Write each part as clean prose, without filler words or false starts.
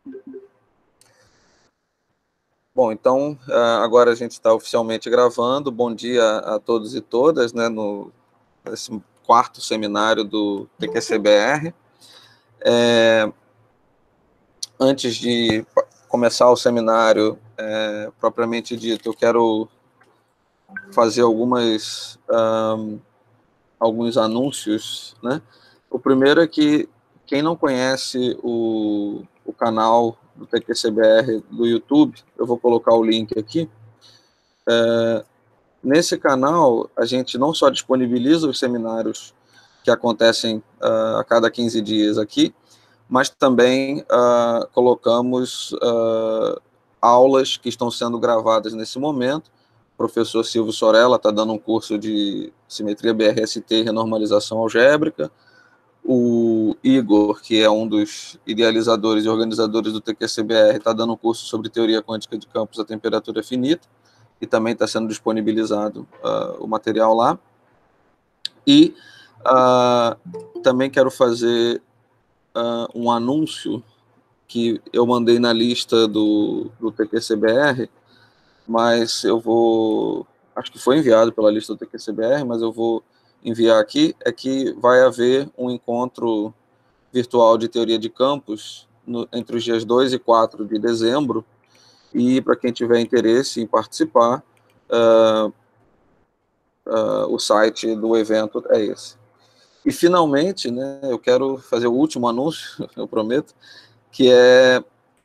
Bom, então, agora a gente está oficialmente gravando. Bom dia a todos e todas, né, nesse quarto seminário do TQCBR. Antes de começar o seminário propriamente dito, eu quero fazer alguns anúncios, né? O primeiro é que quem não conhece o canal do TQCBR do YouTube, eu vou colocar o link aqui. Nesse canal, a gente não só disponibiliza os seminários que acontecem a cada 15 dias aqui, mas também colocamos aulas que estão sendo gravadas nesse momento. O professor Silvio Sorella está dando um curso de simetria BRST e renormalização algébrica. O Igor, que é um dos idealizadores e organizadores do TQCBR, está dando um curso sobre teoria quântica de campos a temperatura finita, e também está sendo disponibilizado o material lá. E também quero fazer um anúncio que eu mandei na lista do TQCBR, mas acho que foi enviado pela lista do TQCBR, mas eu vou enviar aqui, é que vai haver um encontro virtual de teoria de campos entre os dias 2 e 4 de dezembro, e para quem tiver interesse em participar, o site do evento é esse. E, finalmente, né, eu quero fazer o último anúncio, eu prometo, que é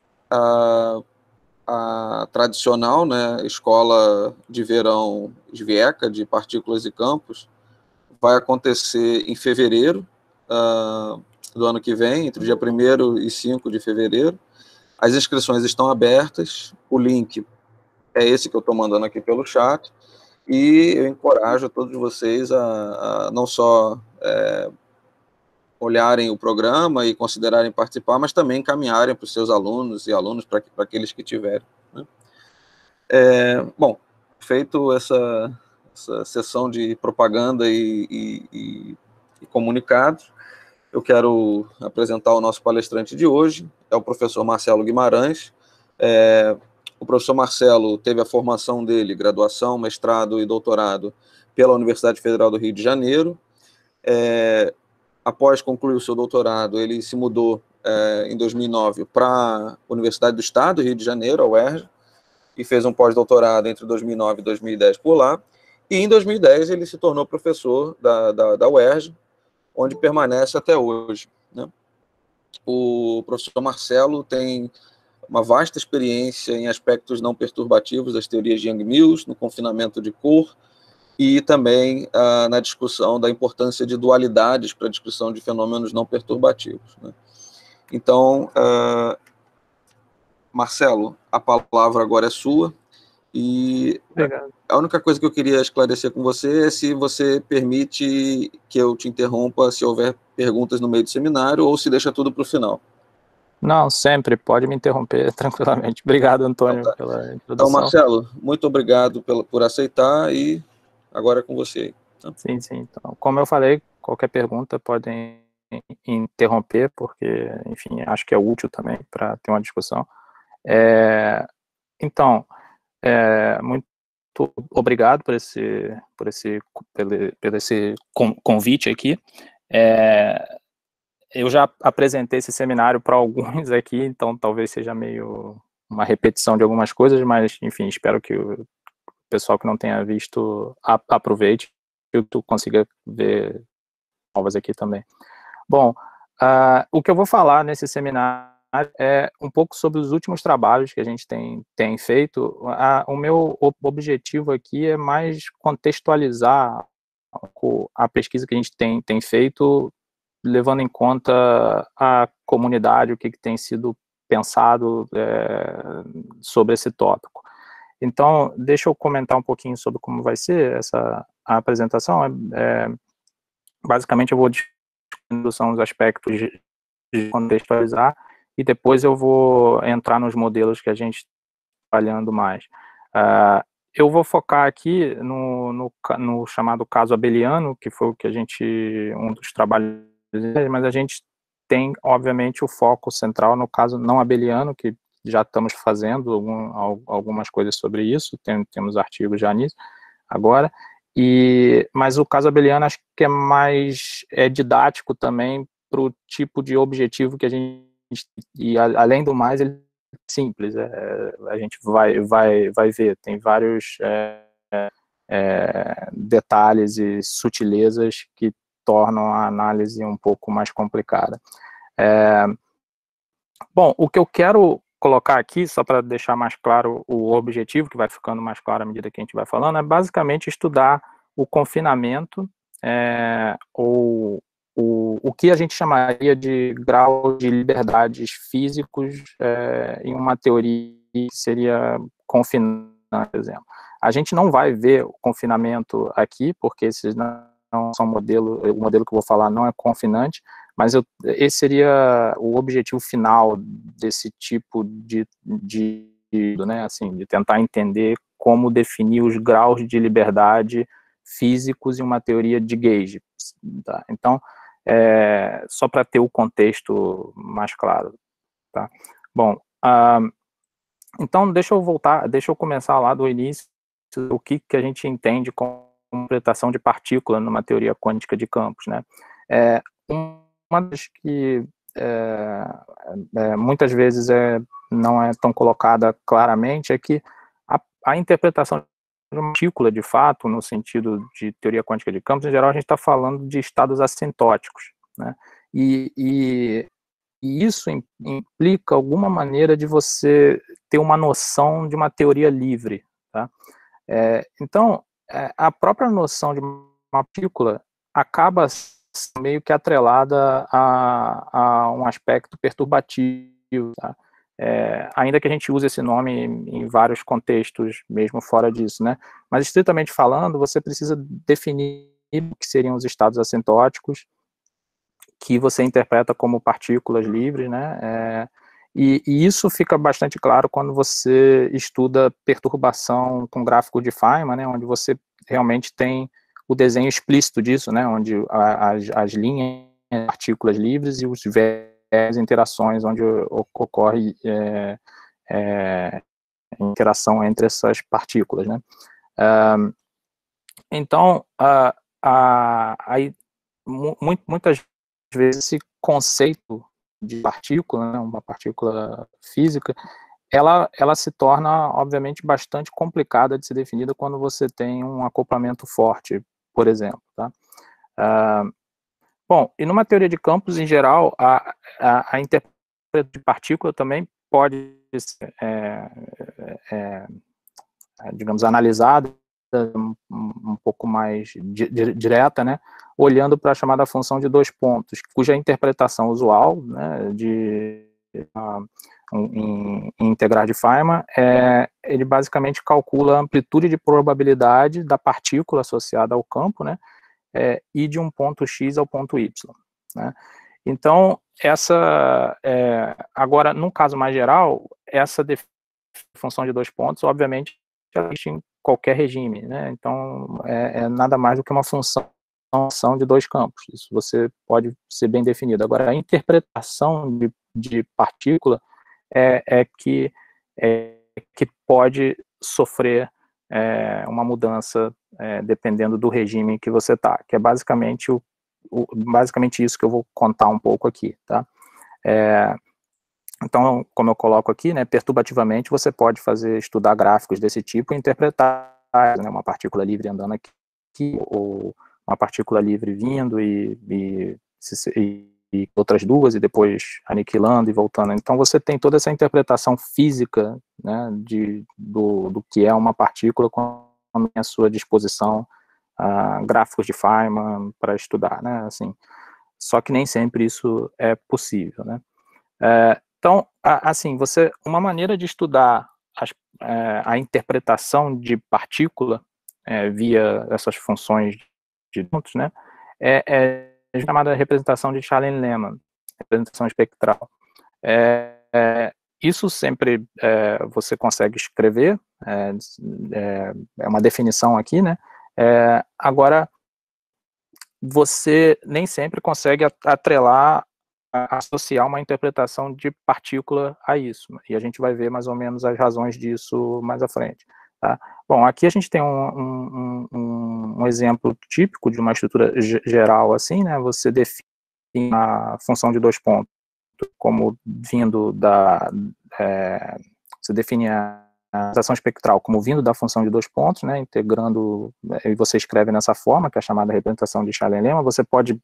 a tradicional, né, escola de verão SVIECA, de partículas e campos, vai acontecer em fevereiro do ano que vem, entre o dia 1º e 5 de fevereiro. As inscrições estão abertas, o link é esse que eu estou mandando aqui pelo chat, e eu encorajo todos vocês a não só olharem o programa e considerarem participar, mas também encaminharem para os seus alunos e alunos, para aqueles que tiverem, né? Bom, feito essa sessão de propaganda e comunicados, eu quero apresentar o nosso palestrante de hoje, é o professor Marcelo Guimarães. O professor Marcelo teve a formação dele, graduação, mestrado e doutorado, pela Universidade Federal do Rio de Janeiro. Após concluir o seu doutorado, ele se mudou em 2009 para a Universidade do Estado do Rio de Janeiro, a UERJ, e fez um pós-doutorado entre 2009 e 2010 por lá. E em 2010 ele se tornou professor da UERJ, onde permanece até hoje, né? O professor Marcelo tem uma vasta experiência em aspectos não perturbativos das teorias de Yang-Mills, no confinamento de cor, e também na discussão da importância de dualidades para a descrição de fenômenos não perturbativos, né? Então, Marcelo, a palavra agora é sua, e Obrigado. A única coisa que eu queria esclarecer com você é se você permite que eu te interrompa se houver perguntas no meio do seminário, ou se deixa tudo para o final. Não, sempre, pode me interromper tranquilamente. Obrigado, Antônio, Então, tá. pela Então, introdução. Marcelo, muito obrigado por aceitar, e agora é com você. Tá? Sim. Então, como eu falei, qualquer pergunta podem interromper, porque, enfim, acho que é útil também para ter uma discussão. Então, muito obrigado por esse convite aqui. Eu já apresentei esse seminário para alguns aqui, então talvez seja meio uma repetição de algumas coisas, mas, enfim, espero que o pessoal que não tenha visto aproveite, que tu consiga ver novas aqui também. Bom, o que eu vou falar nesse seminário é um pouco sobre os últimos trabalhos que a gente tem feito. O meu objetivo aqui é mais contextualizar a pesquisa que a gente tem feito, levando em conta a comunidade, o que tem sido pensado sobre esse tópico. Então, deixa eu comentar um pouquinho sobre como vai ser a apresentação. Basicamente, eu vou discutir são os aspectos de contextualizar, e depois eu vou entrar nos modelos que a gente está trabalhando mais. Eu vou focar aqui no chamado caso abeliano, que foi o que um dos trabalhos, mas a gente tem, obviamente, o foco central, no caso não abeliano, que já estamos fazendo algumas coisas sobre isso, temos artigos já nisso, agora, mas o caso abeliano acho que é mais didático também para o tipo de objetivo que a gente, e além do mais, ele é simples, a gente vai ver, tem vários detalhes e sutilezas que tornam a análise um pouco mais complicada. Bom, o que eu quero colocar aqui, só para deixar mais claro o objetivo, que vai ficando mais claro à medida que a gente vai falando, é basicamente estudar o confinamento, ou o que a gente chamaria de grau de liberdades físicos em uma teoria que seria confinante, por exemplo. A gente não vai ver o confinamento aqui, porque esses não são o modelo que eu vou falar não é confinante, mas esse seria o objetivo final desse tipo de né, assim, de tentar entender como definir os graus de liberdade físicos em uma teoria de Gage. Tá? Então, só para ter o contexto mais claro. Tá? Bom, então deixa eu começar lá do início, o que a gente entende como interpretação de partícula numa teoria quântica de campos, né? Uma das que muitas vezes não é tão colocada claramente é que a interpretação de uma partícula, de fato, no sentido de teoria quântica de campos, em geral, a gente está falando de estados assintóticos, né? E isso implica alguma maneira de você ter uma noção de uma teoria livre, tá? Então, a própria noção de uma partícula acaba meio que atrelada a um aspecto perturbativo, tá? Ainda que a gente use esse nome em vários contextos, mesmo fora disso, né? Mas, estritamente falando, você precisa definir o que seriam os estados assintóticos, que você interpreta como partículas livres, né? E isso fica bastante claro quando você estuda perturbação com gráfico de Feynman, né? Onde você realmente tem o desenho explícito disso, né? Onde as linhas, partículas livres e os as interações onde ocorre interação entre essas partículas, né? Então, aí, muitas vezes esse conceito de partícula, né, uma partícula física, ela se torna, obviamente, bastante complicada de ser definida quando você tem um acoplamento forte, por exemplo, tá? Bom, e numa teoria de campos, em geral, a interpretação de partícula também pode ser, digamos, analisada um pouco mais direta, né, olhando para a chamada função de dois pontos, cuja interpretação usual, né, em integrais de Feynman, ele basicamente calcula a amplitude de probabilidade da partícula associada ao campo, né, e de um ponto x ao ponto y, né. Então, agora, num caso mais geral, essa função de dois pontos, obviamente, existe em qualquer regime, né? Então, é nada mais do que uma função de dois campos. Isso você pode ser bem definido. Agora, a interpretação de partícula que pode sofrer uma mudança dependendo do regime que você está, que é basicamente basicamente isso que eu vou contar um pouco aqui, tá? Então, como eu coloco aqui, né, perturbativamente você pode estudar gráficos desse tipo e interpretar, né, uma partícula livre andando aqui, ou uma partícula livre vindo e outras duas, e depois aniquilando e voltando. Então você tem toda essa interpretação física, né, do que é uma partícula com à sua disposição, gráficos de Feynman para estudar, né, assim. Só que nem sempre isso é possível, né. Então, assim, uma maneira de estudar a interpretação de partícula via essas funções de pontos, né, é chamada representação de Shannon-Lehmann, representação espectral. Isso sempre você consegue escrever, é uma definição aqui, né? Agora, você nem sempre consegue atrelar associar uma interpretação de partícula a isso, e a gente vai ver mais ou menos as razões disso mais à frente. Tá? Bom, aqui a gente tem um exemplo típico de uma estrutura geral assim, né? Você define a função de dois pontos como vindo você define a representação espectral como vindo da função de dois pontos, né, integrando, e você escreve nessa forma, que é a chamada representação de Shalem-Lemma. Você pode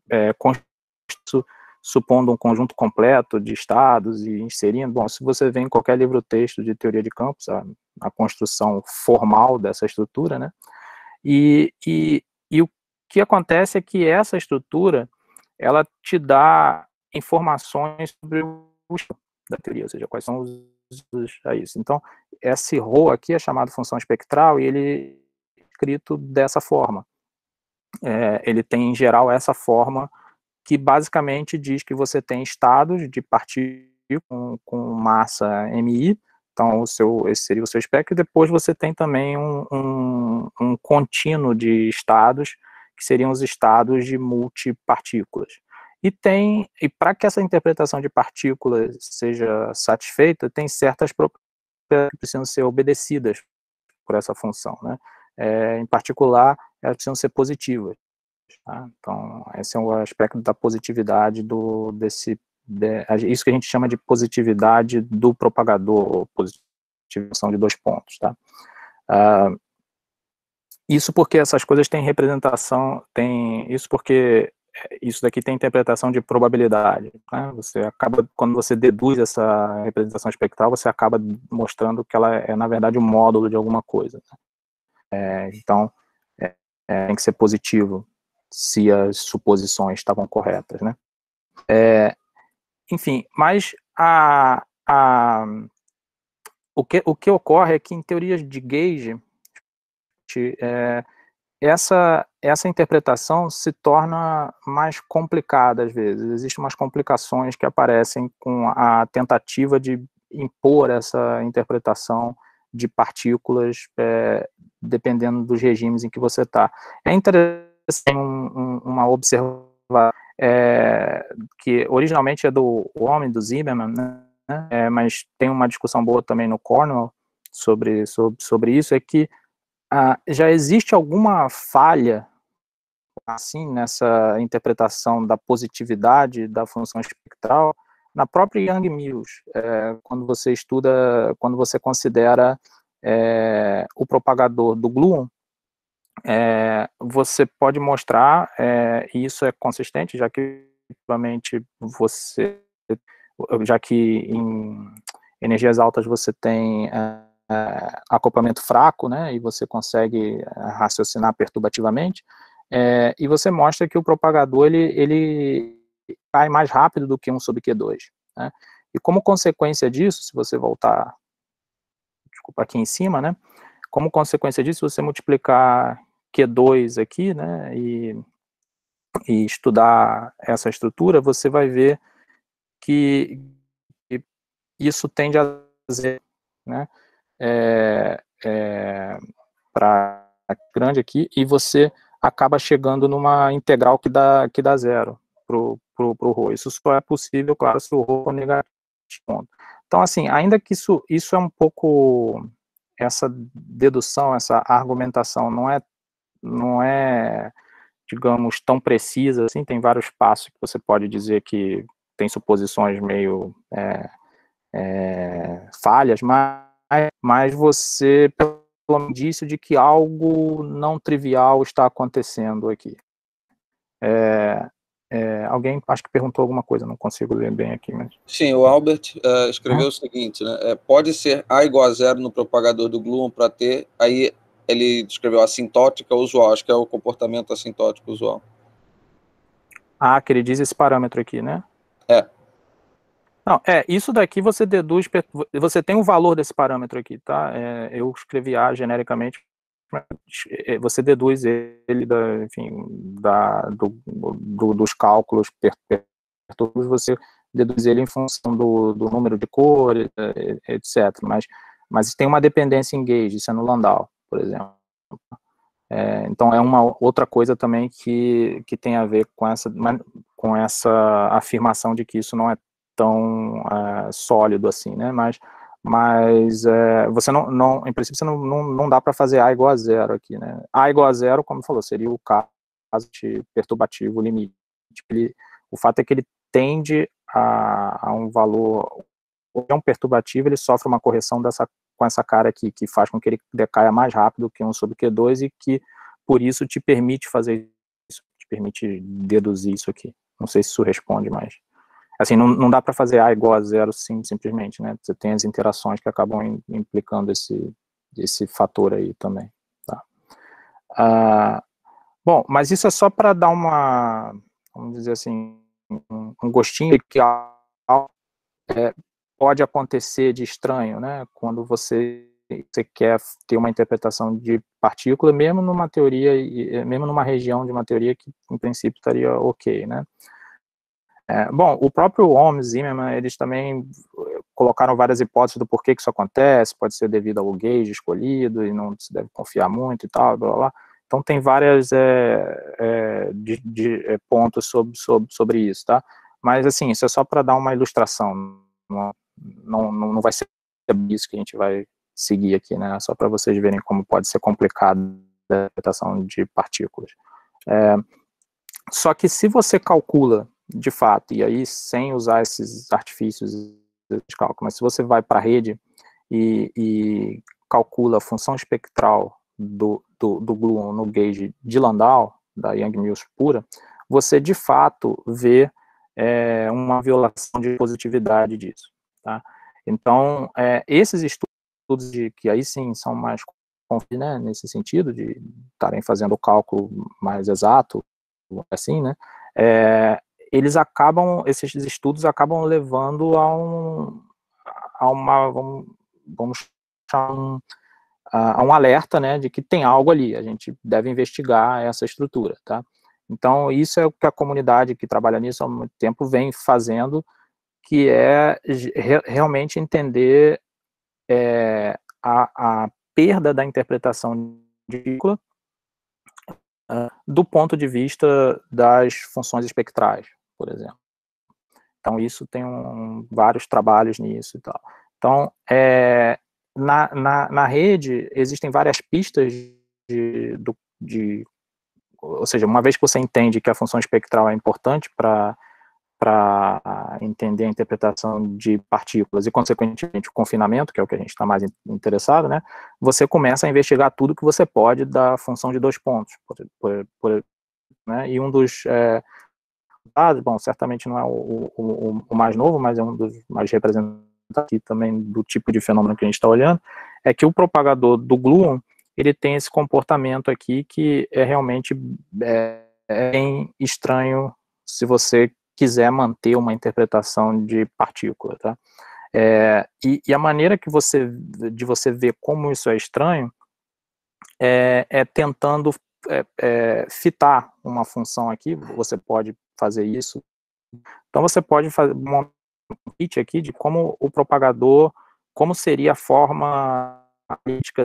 supondo um conjunto completo de estados e inserindo, bom, se você vê em qualquer livro-texto de teoria de campos, a construção formal dessa estrutura, né, e o que acontece é que essa estrutura, ela te dá informações sobre o da teoria, ou seja, quais são os a isso. Então, esse ρ aqui é chamado função espectral e ele é escrito dessa forma. Ele tem, em geral, essa forma que basicamente diz que você tem estados de partículas com massa MI, então esse seria o seu espectro, e depois você tem também um contínuo de estados, que seriam os estados de multipartículas. E para que essa interpretação de partículas seja satisfeita, tem certas propriedades que precisam ser obedecidas por essa função, né? Em particular, elas precisam ser positivas. Tá? Então, esse é o aspecto da positividade isso que a gente chama de positividade do propagador, ou positivação de dois pontos. Tá? Isso porque essas coisas têm representação, isso daqui tem interpretação de probabilidade. Né? Você acaba, quando você deduz essa representação espectral, você acaba mostrando que ela é, na verdade, um módulo de alguma coisa. Né? Então, tem que ser positivo se as suposições estavam corretas, né? Enfim, mas o que ocorre é que em teorias de gauge, essa interpretação se torna mais complicada às vezes. Existem umas complicações que aparecem com a tentativa de impor essa interpretação de partículas dependendo dos regimes em que você está. É interessante uma observação que originalmente é do homem, do Zimmermann, né? Mas tem uma discussão boa também no Cornell sobre isso, é que já existe alguma falha assim nessa interpretação da positividade da função espectral na própria Yang-Mills, quando você considera o propagador do gluon, você pode mostrar, e isso é consistente, já que em energias altas você tem acoplamento fraco, né, e você consegue raciocinar perturbativamente, e você mostra que o propagador ele cai mais rápido do que 1 sobre Q2. Né, e como consequência disso, se você voltar, desculpa, aqui em cima, né, como consequência disso, você multiplicar Q2 aqui, né, e estudar essa estrutura, você vai ver que isso tende a fazer, né, para grande aqui, e você acaba chegando numa integral que dá zero pro ρ. Isso só é possível, claro, se o ρ for negativo. Então, assim, ainda que isso é um pouco, essa dedução, essa argumentação não é, digamos, tão precisa, assim, tem vários passos que você pode dizer que tem suposições meio falhas, mas você, pelo indício de que algo não trivial está acontecendo aqui. Alguém, acho que perguntou alguma coisa, não consigo ler bem aqui. Mas... Sim, o Albert escreveu o seguinte, né, pode ser A igual a zero no propagador do gluon para T, aí ele descreveu assintótica usual, acho que é o comportamento assintótico usual. Que ele diz esse parâmetro aqui, né? Não, isso daqui você deduz, você tem o valor desse parâmetro aqui, tá? Eu escrevi A genericamente, você deduz ele dos cálculos perturbados, você deduz ele em função do número de cores, etc. Mas tem uma dependência em gauge, isso é no Landau, por exemplo. Então é uma outra coisa também que tem a ver com essa afirmação de que isso não é tão sólido assim, né? Mas você em princípio, você não dá para fazer A igual a zero aqui, né? A igual a zero, como falou, seria o caso de perturbativo limite. O fato é que ele tende a um valor, é um perturbativo, ele sofre uma correção com essa cara aqui, que faz com que ele decaia mais rápido que 1 sobre Q2 e que, por isso, te permite fazer isso, te permite deduzir isso aqui. Não sei se isso responde, mas... Assim, não dá para fazer A igual a zero simplesmente, né? Você tem as interações que acabam implicando esse fator aí também, tá? Bom, mas isso é só para dar vamos dizer assim, um gostinho que pode acontecer de estranho, né? Quando você quer ter uma interpretação de partícula, mesmo numa teoria, mesmo numa região de uma teoria que, em princípio, estaria ok, né? Bom, o próprio Ohm e Zimmermann, eles também colocaram várias hipóteses do porquê que isso acontece, pode ser devido ao gauge escolhido e não se deve confiar muito e tal, blá, blá, blá. Então tem vários pontos sobre isso, tá? Mas assim, isso é só para dar uma ilustração, não vai ser isso que a gente vai seguir aqui, né? Só para vocês verem como pode ser complicado a interpretação de partículas. Só que se você calcula de fato, e aí sem usar esses artifícios de cálculo, mas se você vai para a rede e calcula a função espectral do gluon no gauge de Landau, da Yang-Mills pura, você de fato vê uma violação de positividade disso, tá? Então, esses estudos que aí sim são mais, né, nesse sentido de estarem fazendo o cálculo mais exato, assim, né, esses estudos acabam levando a vamos chamar a um alerta, né, de que tem algo ali, a gente deve investigar essa estrutura, tá? Então, isso é o que a comunidade que trabalha nisso há muito tempo vem fazendo, que é realmente entender a perda da interpretação de partícula do ponto de vista das funções espectrais, por exemplo. Então, isso tem vários trabalhos nisso e tal. Então, na rede, existem várias pistas ou seja, uma vez que você entende que a função espectral é importante para entender a interpretação de partículas e, consequentemente, o confinamento, que é o que a gente está mais interessado, né, você começa a investigar tudo que você pode da função de dois pontos. Né, e um dos... bom, certamente não é o mais novo, mas é um dos mais representativos também do tipo de fenômeno que a gente está olhando, é que o propagador do gluon, ele tem esse comportamento aqui que é realmente bem estranho se você quiser manter uma interpretação de partícula, tá? E a maneira de você ver como isso é estranho é tentando fitar uma função aqui. Você pode fazer isso. Então você pode fazer um pitch aqui de como o propagador, como seria a forma analítica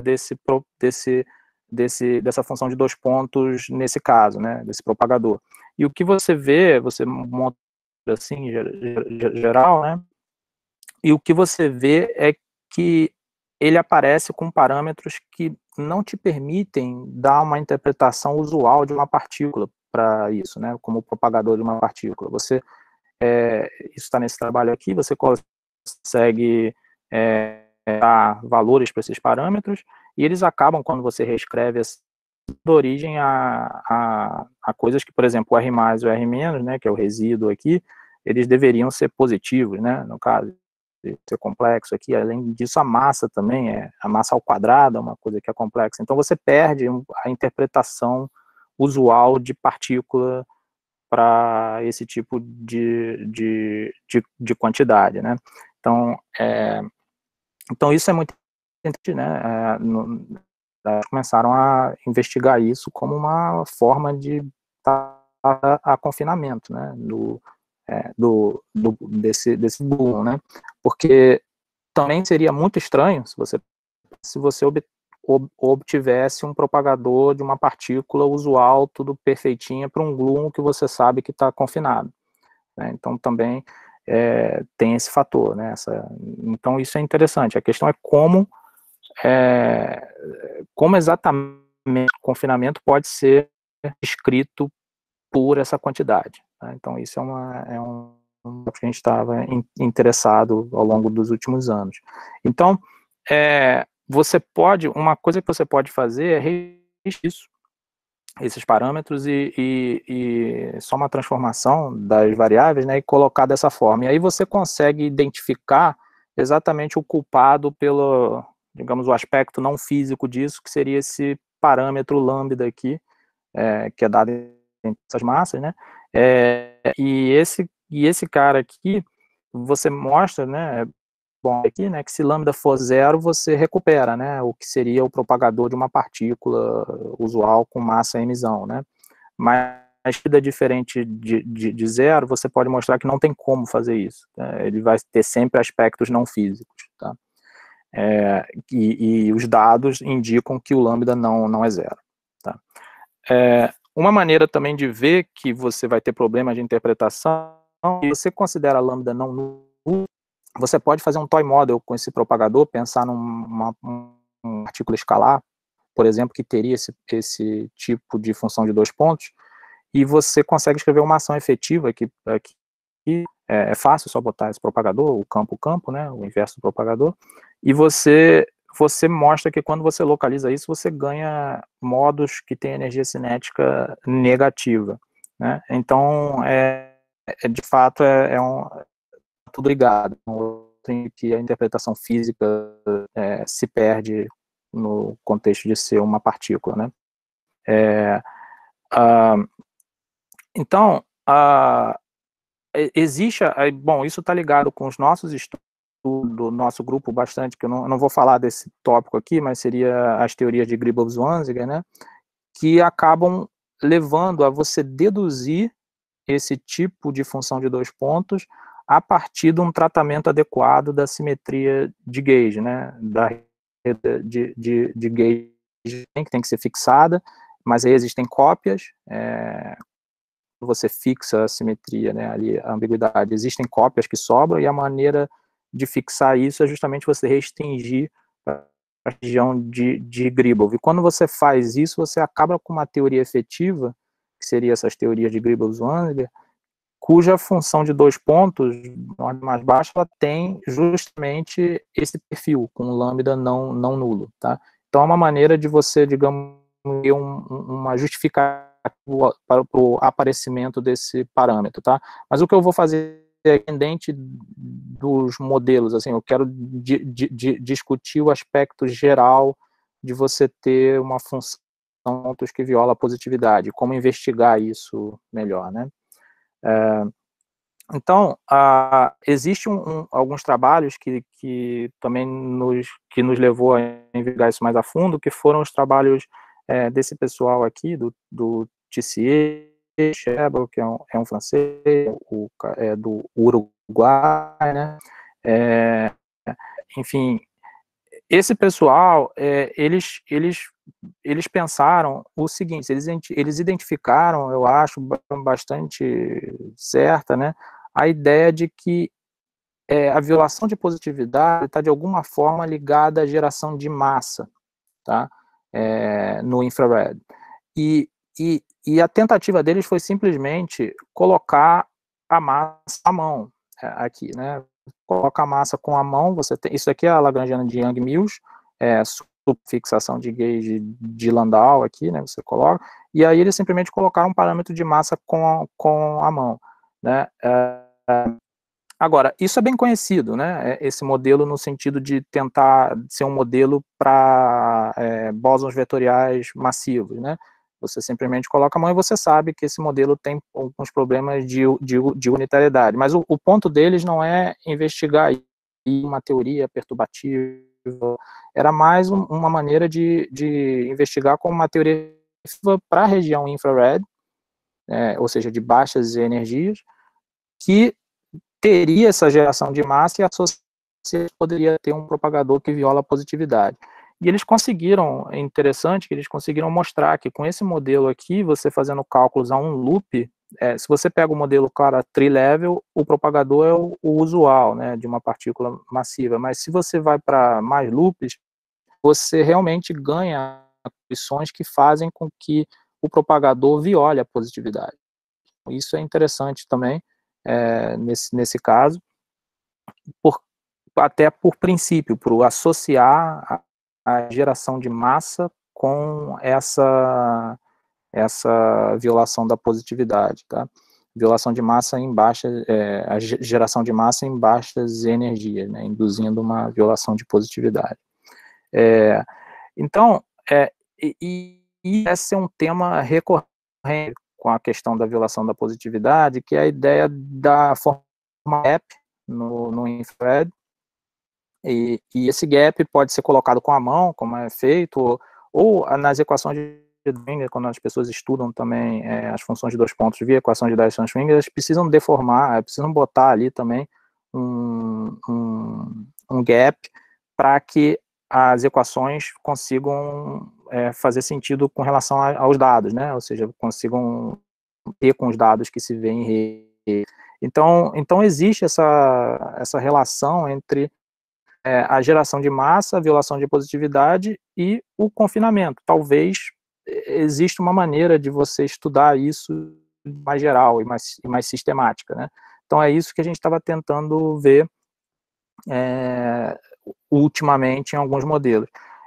dessa função de dois pontos nesse caso, né, desse propagador. E o que você vê, você monta assim, geral, né, e o que você vê é que ele aparece com parâmetros que não te permitem dar uma interpretação usual de uma partícula para isso, né, como propagador de uma partícula. Isso está nesse trabalho aqui, você consegue dar valores para esses parâmetros, e eles acabam, quando você reescreve, dando origem a coisas que, por exemplo, o R+, e o R-, né, que é o resíduo aqui, eles deveriam ser positivos, né, no caso de ser complexo aqui. Além disso, a massa também, a massa ao quadrado é uma coisa que é complexa. Então, você perde a interpretação usual de partícula para esse tipo de quantidade, né? Então isso é muito interessante, né? Começaram a investigar isso como uma forma de a confinamento, né? Desse boom, né? Porque também seria muito estranho se você obtivesse um propagador de uma partícula usual, tudo perfeitinha, para um gluon que você sabe que está confinado. né? Então também tem esse fator, né? Então isso é interessante. A questão é como exatamente o confinamento pode ser escrito por essa quantidade, né? Então isso é um que a gente estava interessado ao longo dos últimos anos. Então, uma coisa que você pode fazer é registrar esses parâmetros e só uma transformação das variáveis, né, e colocar dessa forma. E aí você consegue identificar exatamente o culpado pelo, digamos, o aspecto não físico disso, que seria esse parâmetro lambda aqui, que é dado em essas massas, né? E esse cara aqui, você mostra, né, bom aqui, né, que se lambda for zero, você recupera, né, o que seria o propagador de uma partícula usual com massa emisão, né? Mas diferente de zero, você pode mostrar que não tem como fazer isso, né? Ele vai ter sempre aspectos não físicos, tá? E os dados indicam que o lambda não é zero, tá? Uma maneira também de ver que você vai ter problema de interpretação, se você considera a lambda não nulo, você pode fazer um toy model com esse propagador, pensar numa partícula escalar, por exemplo, que teria esse tipo de função de 2 pontos, e você consegue escrever uma ação efetiva que é fácil só botar esse propagador, o campo, né, o inverso do propagador, e você mostra que quando você localiza isso, você ganha modos que têm energia cinética negativa, né? Então, de fato, tudo ligado, em que a interpretação física se perde no contexto de ser uma partícula, né? Então, existe, bom, isso está ligado com os nossos estudos do nosso grupo bastante, que eu não vou falar desse tópico aqui, mas seria as teorias de Gribov-Zwanziger, né, que acabam levando a você deduzir esse tipo de função de 2 pontos a partir de um tratamento adequado da simetria de gauge, né, da rede de gauge que tem que ser fixada, mas aí existem cópias, você fixa a simetria, né, ali, a ambiguidade, existem cópias que sobram, e a maneira de fixar isso é justamente você restringir a região de Gribov. E quando você faz isso, você acaba com uma teoria efetiva, que seria essas teorias de Gribov-Zwanziger, cuja função de 2 pontos, na ordem mais baixa, ela tem justamente esse perfil, com lambda não nulo, tá? Então é uma maneira de você, digamos, ter uma justificativa para o aparecimento desse parâmetro, tá? Mas o que eu vou fazer é independente dos modelos, assim, eu quero discutir o aspecto geral de você ter uma função que viola a positividade, como investigar isso melhor, né? Então, existem alguns trabalhos que também nos levou a investigar isso mais a fundo, que foram os trabalhos desse pessoal aqui, do Tissier, que é um francês, do Uruguai, né? Enfim, esse pessoal, eles pensaram o seguinte, eles identificaram, eu acho, bastante certa, né, a ideia de que a violação de positividade está de alguma forma ligada à geração de massa, tá, no infrared. E a tentativa deles foi simplesmente colocar a massa à mão, aqui, né, coloca a massa com a mão, você tem, isso aqui é a Lagrangiana de Young-Mills, fixação de gauge de Landau aqui, né, você coloca, e aí eles simplesmente colocaram um parâmetro de massa com a mão, né. Agora, isso é bem conhecido, né, esse modelo no sentido de tentar ser um modelo para bósons vetoriais massivos, né. Você simplesmente coloca a mão e você sabe que esse modelo tem alguns problemas de unitariedade. Mas o ponto deles não é investigar uma teoria perturbativa, era mais uma maneira de investigar como uma teoria para a região infrared, ou seja, de baixas energias, que teria essa geração de massa e associada poderia ter um propagador que viola a positividade. E eles conseguiram, é interessante que eles conseguiram mostrar que com esse modelo aqui, você fazendo cálculos a um loop, se você pega o modelo, claro, tree-level, o propagador é o usual, né, de uma partícula massiva, mas se você vai para mais loops, você realmente ganha condições que fazem com que o propagador viole a positividade. Isso é interessante também, nesse caso, até por princípio, por associar a geração de massa com essa violação da positividade, tá? Violação de massa em baixa, a geração de massa em baixas energias, né, induzindo uma violação de positividade. Então, e esse é um tema recorrente com a questão da violação da positividade, que é a ideia da forma gap no infrared, e esse gap pode ser colocado com a mão, como é feito, ou nas equações de Schrödinger, quando as pessoas estudam também as funções de dois pontos via equações de Dyson-Schrödinger, elas precisam deformar, precisam botar ali também um gap para que as equações consigam fazer sentido com relação aos dados, né? Ou seja, consigam ter com os dados que se vê em rede. Então existe essa relação entre a geração de massa, a violação de positividade e o confinamento. Talvez exista uma maneira de você estudar isso mais geral e mais sistemática, né? Então é isso que a gente estava tentando ver ultimamente em alguns modelos.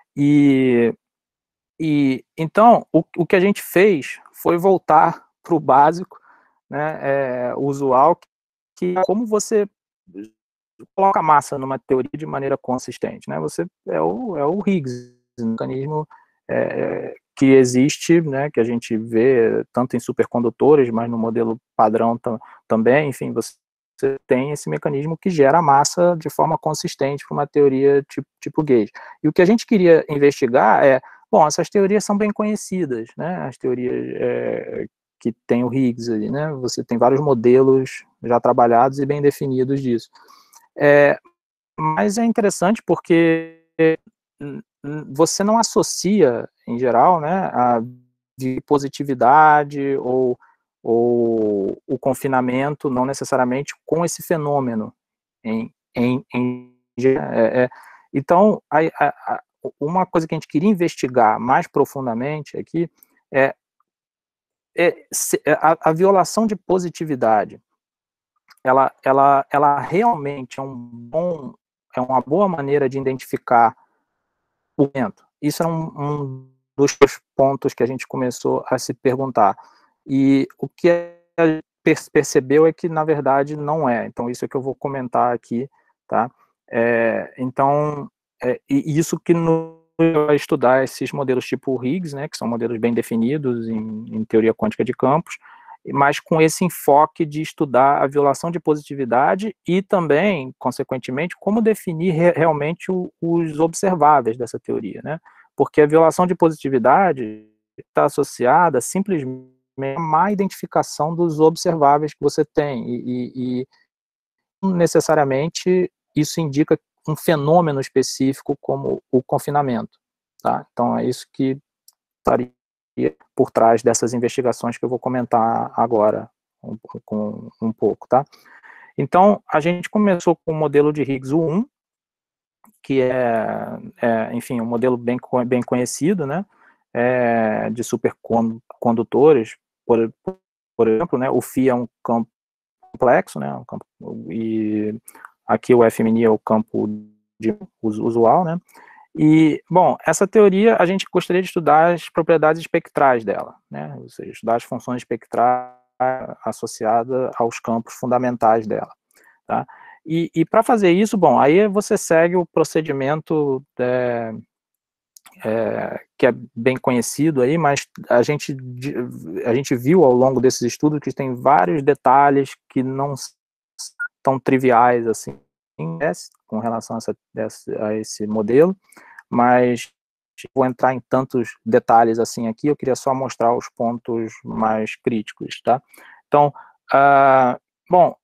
Então, o que a gente fez foi voltar para o básico, né, usual, que é como você coloca massa numa teoria de maneira consistente, né? Você é o Higgs, um mecanismo que existe, né, que a gente vê tanto em supercondutores, mas no modelo padrão também, enfim, você tem esse mecanismo que gera massa de forma consistente para uma teoria tipo gauge. E o que a gente queria investigar bom, essas teorias são bem conhecidas, né? As teorias que tem o Higgs ali, né? Você tem vários modelos já trabalhados e bem definidos disso. Mas é interessante porque você não associa, em geral, né, a positividade ou o confinamento, não necessariamente com esse fenômeno. Então, uma coisa que a gente queria investigar mais profundamente aqui é a violação de positividade. Ela realmente é uma boa maneira de identificar o vento. Isso é um dos pontos que a gente começou a se perguntar. E o que a gente percebeu é que, na verdade, não é. Então, isso é que eu vou comentar aqui, tá? Então, isso que vai estudar esses modelos tipo Higgs, né, que são modelos bem definidos em teoria quântica de campos, mas com esse enfoque de estudar a violação de positividade e também, consequentemente, como definir realmente os observáveis dessa teoria, né? Porque a violação de positividade está associada simplesmente à má identificação dos observáveis que você tem e necessariamente isso indica um fenômeno específico como o confinamento, tá? Então é isso que estaria por trás dessas investigações que eu vou comentar agora um pouco, tá? Então, a gente começou com o modelo de Higgs U1, que enfim, um modelo bem conhecido, né, de supercondutores, por exemplo, né, o Φ é um campo complexo, né, e aqui o F-mini é o campo usual, né, e, bom, essa teoria a gente gostaria de estudar as propriedades espectrais dela, né? Ou seja, estudar as funções espectrais associadas aos campos fundamentais dela, tá? E para fazer isso, bom, aí você segue o procedimento que é bem conhecido aí, mas a gente viu ao longo desses estudos que tem vários detalhes que não tão triviais assim, com relação a esse modelo, mas vou entrar em tantos detalhes assim aqui, eu queria só mostrar os pontos mais críticos, tá? Então, bom,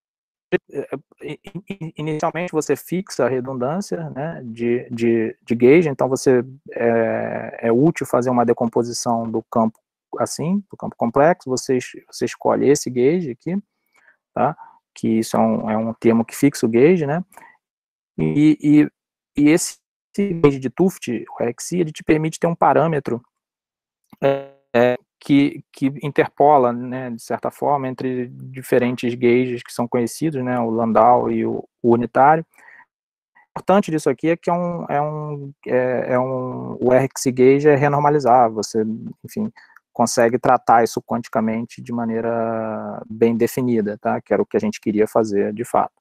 inicialmente você fixa a redundância, né, de gauge, então é útil fazer uma decomposição do campo assim, do campo complexo, você escolhe esse gauge aqui, tá? Que isso é um termo que fixa o gauge, né? E esse gauge de Tuft, o RXI, ele te permite ter um parâmetro que interpola, né, de certa forma, entre diferentes gauges que são conhecidos, né, o Landau e o unitário. O importante disso aqui é que o RXI gauge é renormalizar, você, enfim, consegue tratar isso quanticamente de maneira bem definida, tá? Que era o que a gente queria fazer, de fato.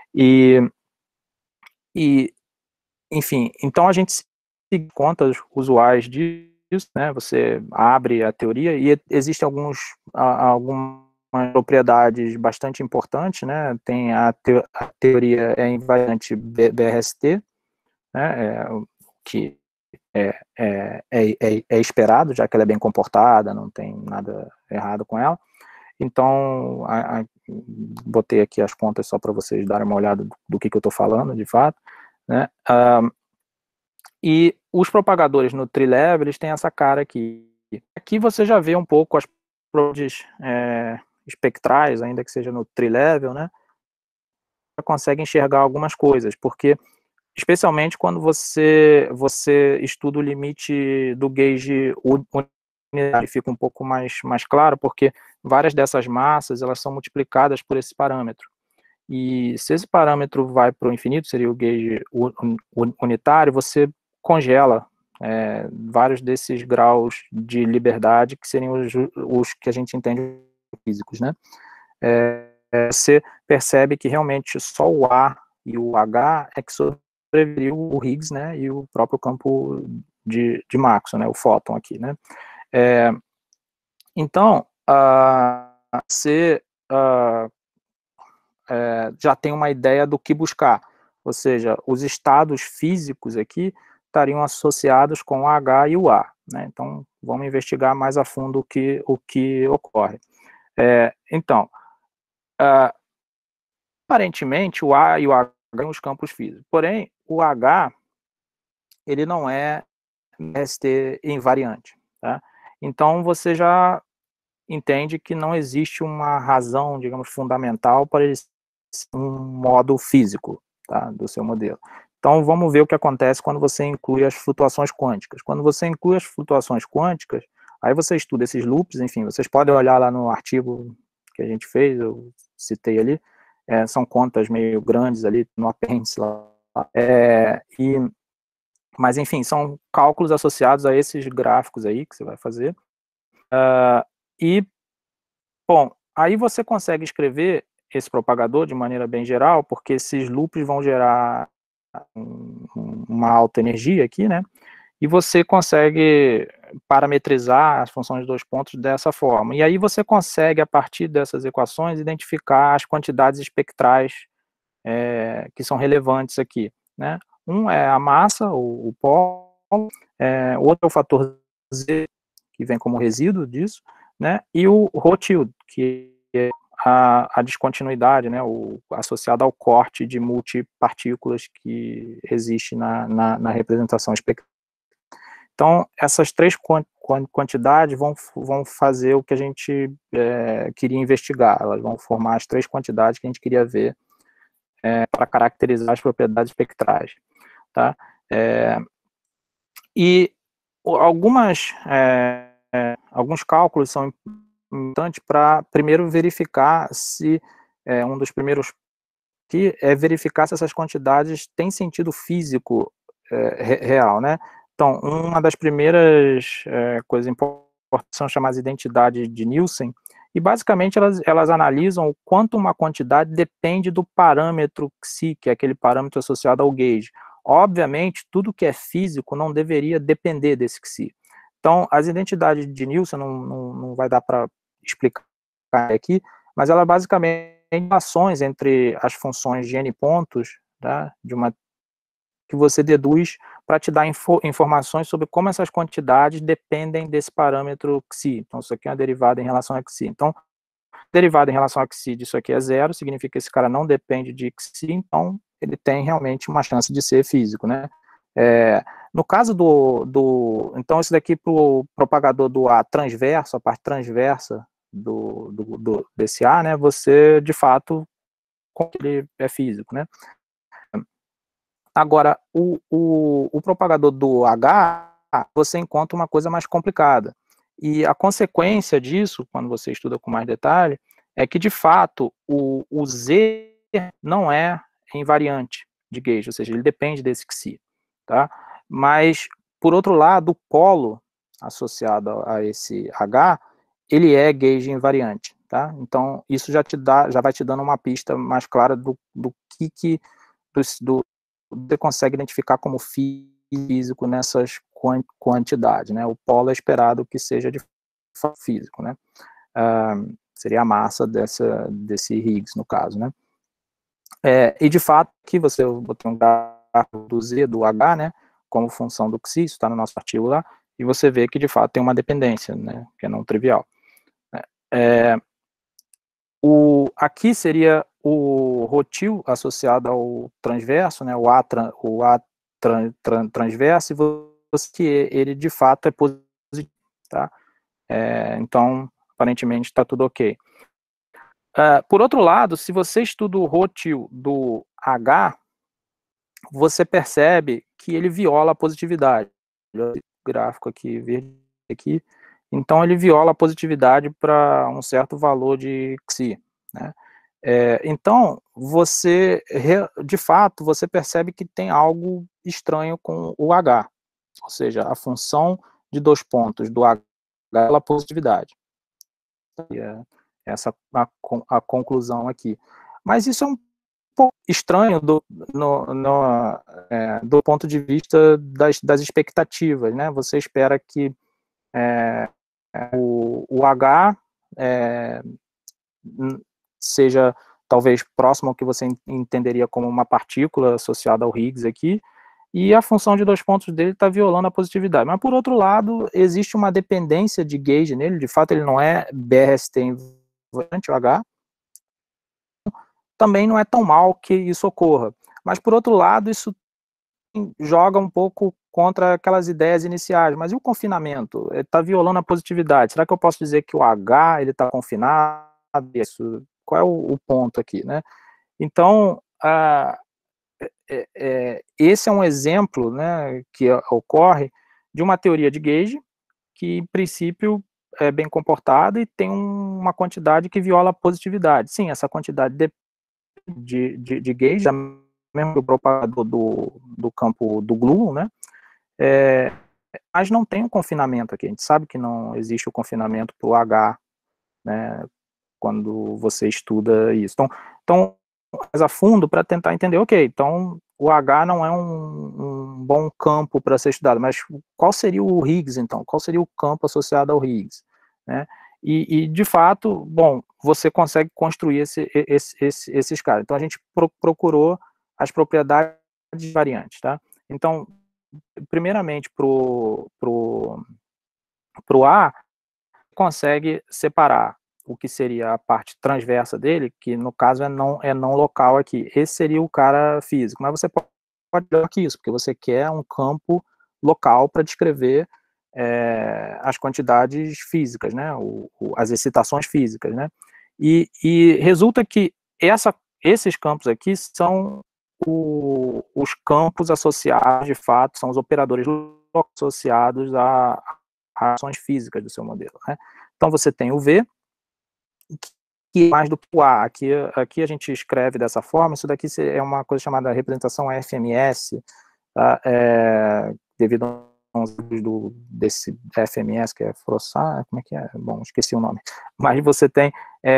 Enfim, então a gente segue contas usuais disso, né? Você abre a teoria e existem algumas propriedades bastante importantes, né? Tem a teoria invariante BRST, né? Que é esperado, já que ela é bem comportada, não tem nada errado com ela. Então, botei aqui as contas só para vocês darem uma olhada do que eu estou falando, de fato, né? E os propagadores no tree-level, eles têm essa cara aqui. Aqui você já vê um pouco as propriedades espectrais, ainda que seja no tree-level, né? Você consegue enxergar algumas coisas, porque especialmente quando você estuda o limite do gauge unitário, fica um pouco mais claro, porque várias dessas massas, elas são multiplicadas por esse parâmetro. E se esse parâmetro vai para o infinito, seria o gauge unitário, você congela vários desses graus de liberdade, que seriam os que a gente entende físicos, né? Você percebe que realmente só o A e o H é que sobreviu o Higgs, né, e o próprio campo de Maxwell, né, o fóton aqui, né. Então, você já tem uma ideia do que buscar, ou seja, os estados físicos aqui estariam associados com o H e o A, né. Então, vamos investigar mais a fundo o que ocorre. Então, aparentemente, o A e o H são os campos físicos, porém, o H, ele não é ST invariante, tá? Então, você já entende que não existe uma razão, digamos, fundamental para ele ser um modo físico, tá, do seu modelo. Então, vamos ver o que acontece quando você inclui as flutuações quânticas. Quando você inclui as flutuações quânticas, aí você estuda esses loops, enfim, vocês podem olhar lá no artigo que a gente fez, eu citei ali, são contas meio grandes ali no apêndice lá, mas enfim, são cálculos associados a esses gráficos aí que você vai fazer, bom, aí você consegue escrever esse propagador de maneira bem geral, porque esses loops vão gerar uma alta energia aqui, né, e você consegue parametrizar as funções de 2 pontos dessa forma. E aí você consegue, a partir dessas equações, identificar as quantidades espectrais que são relevantes aqui, né. Um é a massa, o polo, outro é o fator Z, que vem como resíduo disso, né, e o Rothschild, que é a descontinuidade, né, associada ao corte de multipartículas que existe na representação espectral. Então, essas 3 quantidades vão fazer o que a gente queria investigar, elas vão formar as 3 quantidades que a gente queria ver para caracterizar as propriedades espectrais, tá? E alguns cálculos são importantes para, primeiro, verificar se, um dos primeiros aqui é verificar se essas quantidades têm sentido físico real, né? Então, uma das primeiras coisas importantes são chamadas identidades de Nielsen, e basicamente elas analisam o quanto uma quantidade depende do parâmetro Xi, que é aquele parâmetro associado ao gauge. Obviamente, tudo que é físico não deveria depender desse Xi. Então, as identidades de Nielsen não vai dar para explicar aqui, mas ela basicamente tem relações entre as funções de n pontos, tá, que você deduz para te dar informações sobre como essas quantidades dependem desse parâmetro Xi. Então, isso aqui é uma derivada em relação a Xi. Então, derivada em relação a Xi disso aqui é 0, significa que esse cara não depende de Xi, então ele tem realmente uma chance de ser físico, né? No caso então esse daqui para o propagador do A transverso, a parte transversa desse A, né, você de fato ele é físico, né? Agora, o propagador do H, você encontra uma coisa mais complicada. E a consequência disso, quando você estuda com mais detalhe, é que, de fato, o Z não é invariante de gauge, ou seja, ele depende desse Xi, tá? Mas, por outro lado, o polo associado a esse H, ele é gauge invariante, tá? Então, isso já vai te dando uma pista mais clara do que você consegue identificar como físico nessas quantidades, né? O polo é esperado que seja de físico, né? Seria a massa desse Higgs, no caso, né? E de fato, aqui você botou um gráfico do Z, do H, né? Como função do Xi, isso está no nosso artigo lá, e você vê que de fato tem uma dependência, né? Que é não trivial. Aqui seria o rotil associado ao transverso, né, o A transverso, e você, ele de fato é positivo, tá? Então, aparentemente está tudo ok. Por outro lado, se você estuda o rotil do H, você percebe que ele viola a positividade. Olha o gráfico aqui, verde aqui. Então, ele viola a positividade para um certo valor de Xi, né? Então, você, de fato, você percebe que tem algo estranho com o H, ou seja, a função de 2 pontos do H é a positividade. Essa a conclusão aqui. Mas isso é um pouco estranho do ponto de vista das expectativas, né? Você espera que o H seja talvez próximo ao que você entenderia como uma partícula associada ao Higgs aqui, e a função de 2 pontos dele está violando a positividade. Mas, por outro lado, existe uma dependência de gauge nele, de fato ele não é BRST invariante, o H, também não é tão mal que isso ocorra. Mas, por outro lado, isso joga um pouco contra aquelas ideias iniciais. Mas e o confinamento? Ele está violando a positividade. Será que eu posso dizer que o H está confinado? Isso, qual é o ponto aqui, né? Então, esse é um exemplo, né, que ocorre de uma teoria de gauge que, em princípio, é bem comportada e tem uma quantidade que viola a positividade. Sim, essa quantidade de gauge, mesmo do propagador do campo do gluon, né, mas não tem um confinamento aqui. A gente sabe que não existe o confinamento para o H, né, quando você estuda isso. Então mais a fundo para tentar entender, ok, então o H não é um bom campo para ser estudado, mas qual seria o Higgs, então? Qual seria o campo associado ao Higgs? Né? E de fato, bom, você consegue construir esses caras. Então, a gente procurou as propriedades variantes, tá? Então, primeiramente, pro A, consegue separar o que seria a parte transversa dele, que no caso é não local aqui. Esse seria o cara físico, mas você pode olhar que isso, porque você quer um campo local para descrever as quantidades físicas, né, as excitações físicas, né, e resulta que esses campos aqui são os campos associados, de fato, são os operadores associados a ações físicas do seu modelo, né. Então você tem o V, que é mais do que o A. Aqui a gente escreve dessa forma. Isso daqui é uma coisa chamada representação FMS, tá? Devido a uns desse FMS, que é Froissart, como é que é? Bom, esqueci o nome. Mas você tem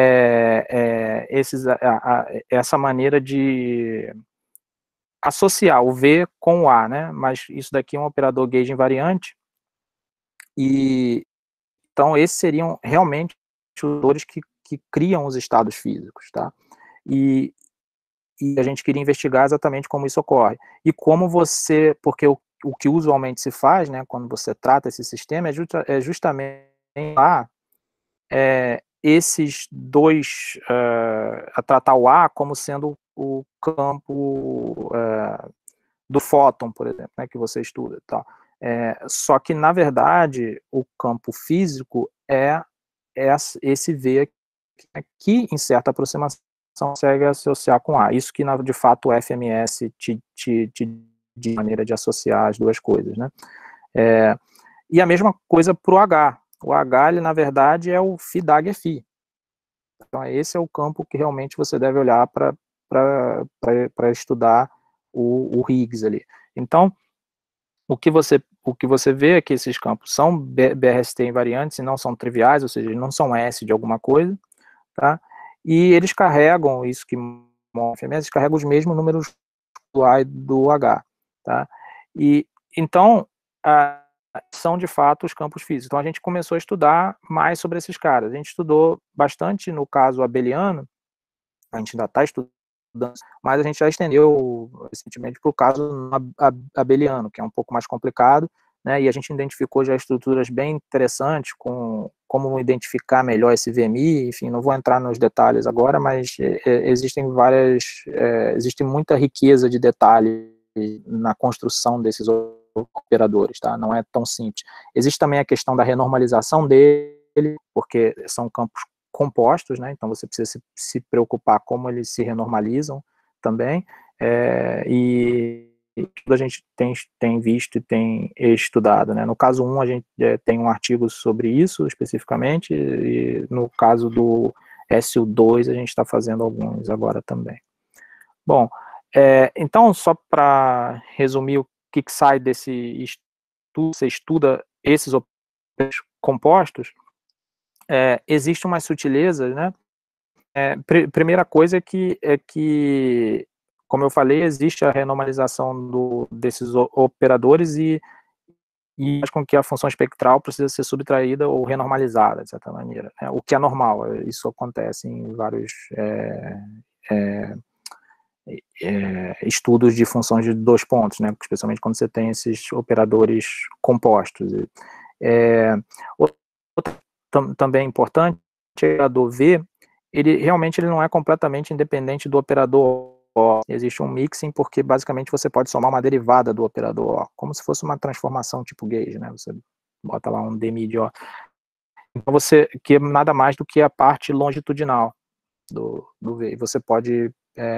essa maneira de associar o V com o A, né? Mas isso daqui é um operador gauge invariante, e então esses seriam realmente os fatores que criam os estados físicos, tá? E a gente queria investigar exatamente como isso ocorre. E como porque o que usualmente se faz, né, quando você trata esse sistema, é justamente esses dois, a tratar o A como sendo o campo do fóton, por exemplo, né, que você estuda. Tá? Só que, na verdade, o campo físico é esse V aqui, que, em certa aproximação, consegue associar com A. Isso que, de fato, o FMS de maneira de associar as duas coisas. Né? E a mesma coisa para o H. O H, ele, na verdade, é o Φ-Dag-Φ. Então, esse é o campo que realmente você deve olhar para estudar o Higgs ali. Então, o que você vê é que esses campos são BRST invariantes e não são triviais, ou seja, eles não são S de alguma coisa, tá? E eles carregam, isso que eles carregam os mesmos números do A e do H, tá? E, então, são de fato os campos físicos. Então a gente começou a estudar mais sobre esses caras. A gente estudou bastante no caso abeliano, a gente ainda está estudando, mas a gente já estendeu recentemente para o caso abeliano, que é um pouco mais complicado, né? E a gente identificou já estruturas bem interessantes, com como identificar melhor esse VMI, enfim, não vou entrar nos detalhes agora, mas existe muita riqueza de detalhes na construção desses operadores, tá? Não é tão simples. Existe também a questão da renormalização dele, porque são campos compostos, né? Então você precisa se preocupar como eles se renormalizam também, e a gente tem visto e tem estudado, né? No caso 1, a gente tem um artigo sobre isso especificamente, e no caso do SU2 a gente está fazendo alguns agora também. Bom, então, só para resumir o que sai desse estudo, você estuda esses operadores compostos, existe umas sutilezas, né? Primeira coisa é que, como eu falei, existe a renormalização desses operadores e faz com que a função espectral precisa ser subtraída ou renormalizada, de certa maneira, né? O que é normal, isso acontece em vários estudos de funções de 2 pontos, né? Especialmente quando você tem esses operadores compostos. Outro também importante, o operador V, ele realmente não é completamente independente do operador O. Existe um mixing porque basicamente você pode somar uma derivada do operador O, como se fosse uma transformação tipo gauge, né? Você bota lá um d mid O. Então que é nada mais do que a parte longitudinal do V. E você pode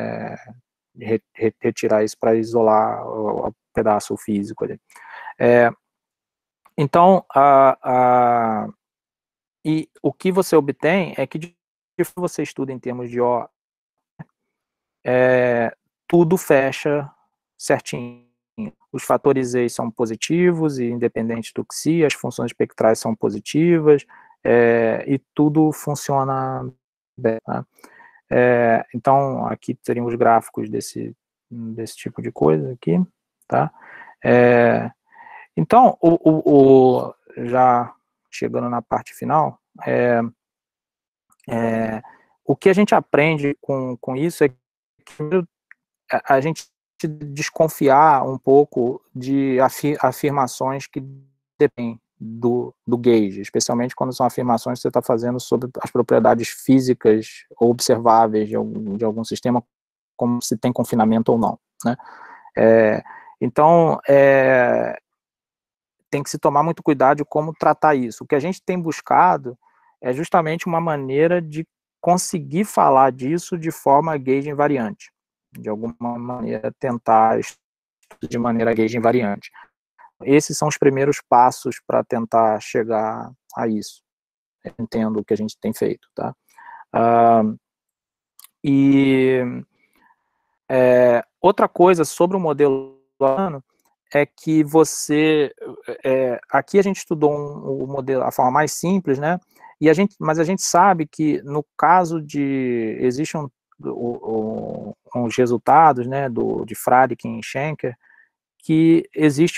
retirar isso para isolar o pedaço físico ali. Então, e o que você obtém é que você estuda em termos de O, tudo fecha certinho. Os fatores Z são positivos e independentes do que as funções espectrais são positivas, e tudo funciona bem, né? Então, aqui teriam os gráficos desse tipo de coisa aqui, tá? Então, já chegando na parte final, o que a gente aprende com isso é que a gente desconfiar um pouco de afirmações que dependem do gauge, especialmente quando são afirmações que você está fazendo sobre as propriedades físicas observáveis de algum sistema, como se tem confinamento ou não, né? Então, tem que se tomar muito cuidado de como tratar isso. O que a gente tem buscado é justamente uma maneira de conseguir falar disso de forma gauge invariante, de alguma maneira tentar de maneira gauge invariante. Esses são os primeiros passos para tentar chegar a isso. Eu entendo o que a gente tem feito, tá? Outra coisa sobre o modelo é que aqui a gente estudou o modelo, a forma mais simples, né? Mas a gente sabe que no caso existem uns resultados, né, de Fradkin e Schenker, que existe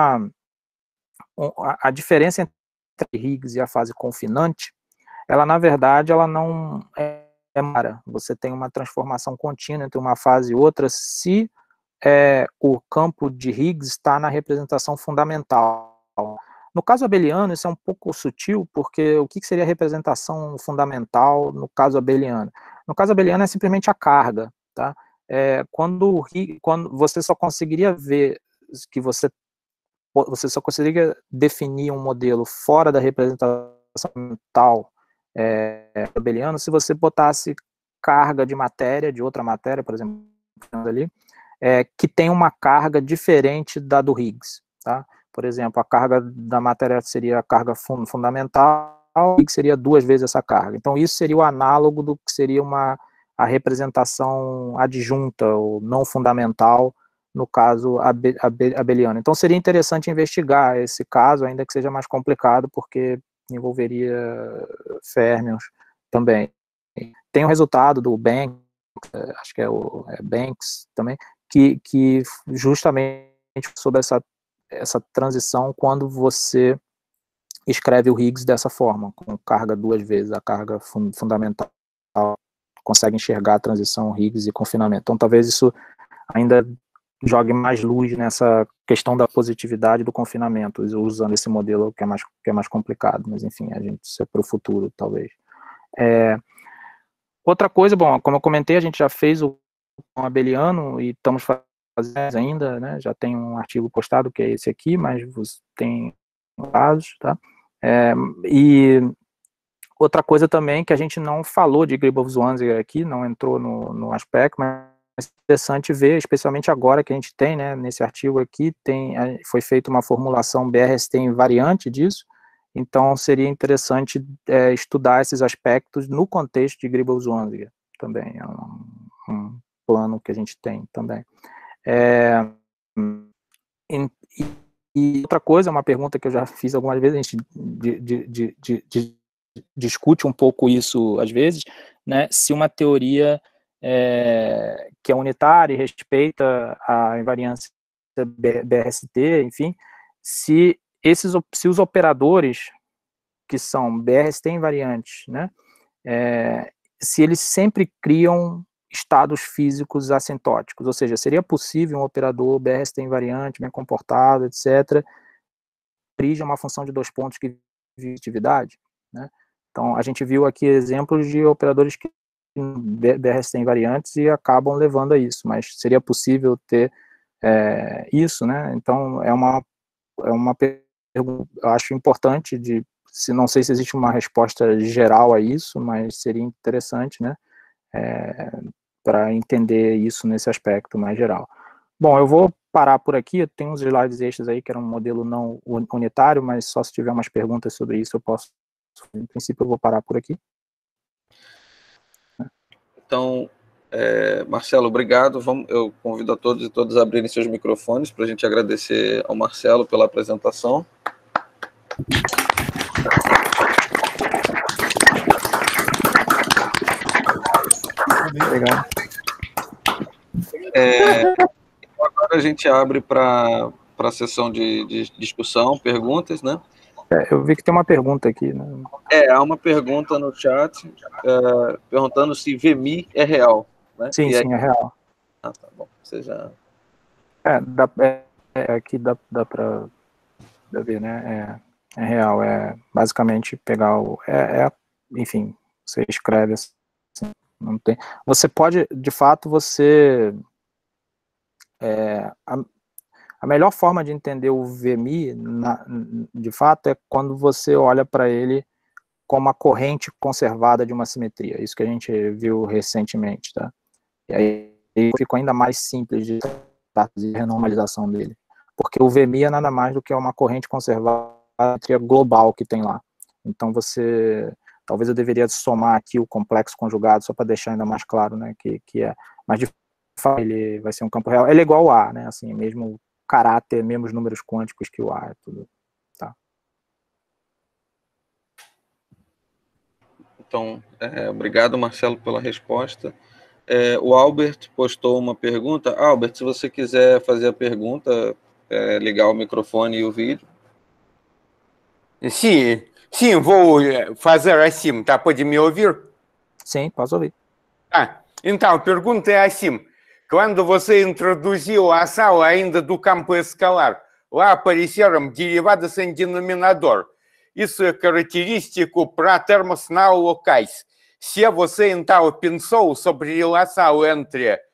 a diferença entre Higgs e a fase confinante, ela na verdade ela não é mara. Você tem uma transformação contínua entre uma fase e outra se o campo de Higgs está na representação fundamental. No caso abeliano, isso é um pouco sutil, porque o que seria a representação fundamental no caso abeliano? No caso abeliano é simplesmente a carga, tá? quando você só conseguiria ver que você só conseguiria definir um modelo fora da representação mental abeliano se você botasse carga de matéria, de outra matéria, por exemplo, ali, que tem uma carga diferente da do Higgs, tá? Por exemplo, a carga da matéria seria a carga fundamental, o Higgs seria 2 vezes essa carga. Então, isso seria o análogo do que seria a representação adjunta, ou não fundamental, no caso abeliano. Então, seria interessante investigar esse caso, ainda que seja mais complicado, porque envolveria férmions também. Tem o resultado do Banks, acho que Banks também, que justamente sobre essa transição quando você escreve o Higgs dessa forma, com carga 2 vezes a carga fundamental, consegue enxergar a transição Higgs e confinamento. Então, talvez isso ainda jogue mais luz nessa questão da positividade do confinamento, usando esse modelo que é mais complicado, mas enfim, isso é para o futuro, talvez. Outra coisa, bom, como eu comentei, a gente já fez o abeliano e estamos fazendo ainda, né, já tem um artigo postado que é esse aqui, mas tem casos, tá? E outra coisa também que a gente não falou de Gribov-Zwanziger aqui, não entrou no aspecto, mas é interessante ver, especialmente agora que a gente tem, né, nesse artigo aqui, foi feita uma formulação BRST invariante disso, então seria interessante estudar esses aspectos no contexto de Gribov-Zwanziger também, é um plano que a gente tem também. E outra coisa, uma pergunta que eu já fiz algumas vezes, a gente discute um pouco isso às vezes, né, se uma teoria que é unitária e respeita a invariância BRST, enfim, se os operadores que são BRST invariantes, né, se eles sempre criam estados físicos assintóticos, ou seja, seria possível um operador BRST invariante, bem comportado, etc., corrija uma função de 2 pontos que vive atividade, né? Então, a gente viu aqui exemplos de operadores que BRST invariantes e acabam levando a isso, mas seria possível ter isso, né? Então, é uma pergunta, eu acho importante, não sei se existe uma resposta geral a isso, mas seria interessante, né? Para entender isso nesse aspecto mais geral. Bom, eu vou parar por aqui, tem uns slides extras aí que era um modelo não unitário, mas só se tiver umas perguntas sobre isso eu posso, em princípio eu vou parar por aqui. Então, Marcelo, obrigado. Eu convido a todos e todas a abrirem seus microfones para a gente agradecer ao Marcelo pela apresentação. Obrigado. Agora a gente abre para a sessão de discussão, perguntas, né? Eu vi que tem uma pergunta aqui, né? Há uma pergunta no chat perguntando se VMI é real, né? Sim, sim, é real. Ah, tá bom. Você já... aqui dá para ver, né? É real, basicamente pegar enfim, você escreve assim, não tem. Você pode, de fato, a melhor forma de entender o VMI, de fato, é quando você olha para ele como a corrente conservada de uma simetria. Isso que a gente viu recentemente, tá? E aí ficou ainda mais simples de fazer a renormalização dele. Porque o VMI é nada mais do que uma corrente conservada global que tem lá. Então talvez eu deveria somar aqui o complexo conjugado, só para deixar ainda mais claro, né, que é, mas de fato ele vai ser um campo real. Ele é igual ao A, né, assim, mesmo caráter, mesmos números quânticos que o A, é tudo, tá. Então, obrigado, Marcelo, pela resposta. O Albert postou uma pergunta. Albert, se você quiser fazer a pergunta, ligar o microfone e o vídeo. Sim, vou fazer assim, tá? Pode me ouvir? Sim, posso ouvir. Então, a pergunta é assim. Quando você introduziu a sala ainda do campo escalar, lá apareceram derivadas em denominador. Isso é característico para termos não locais. Se você, então, pensou sobre a relação entre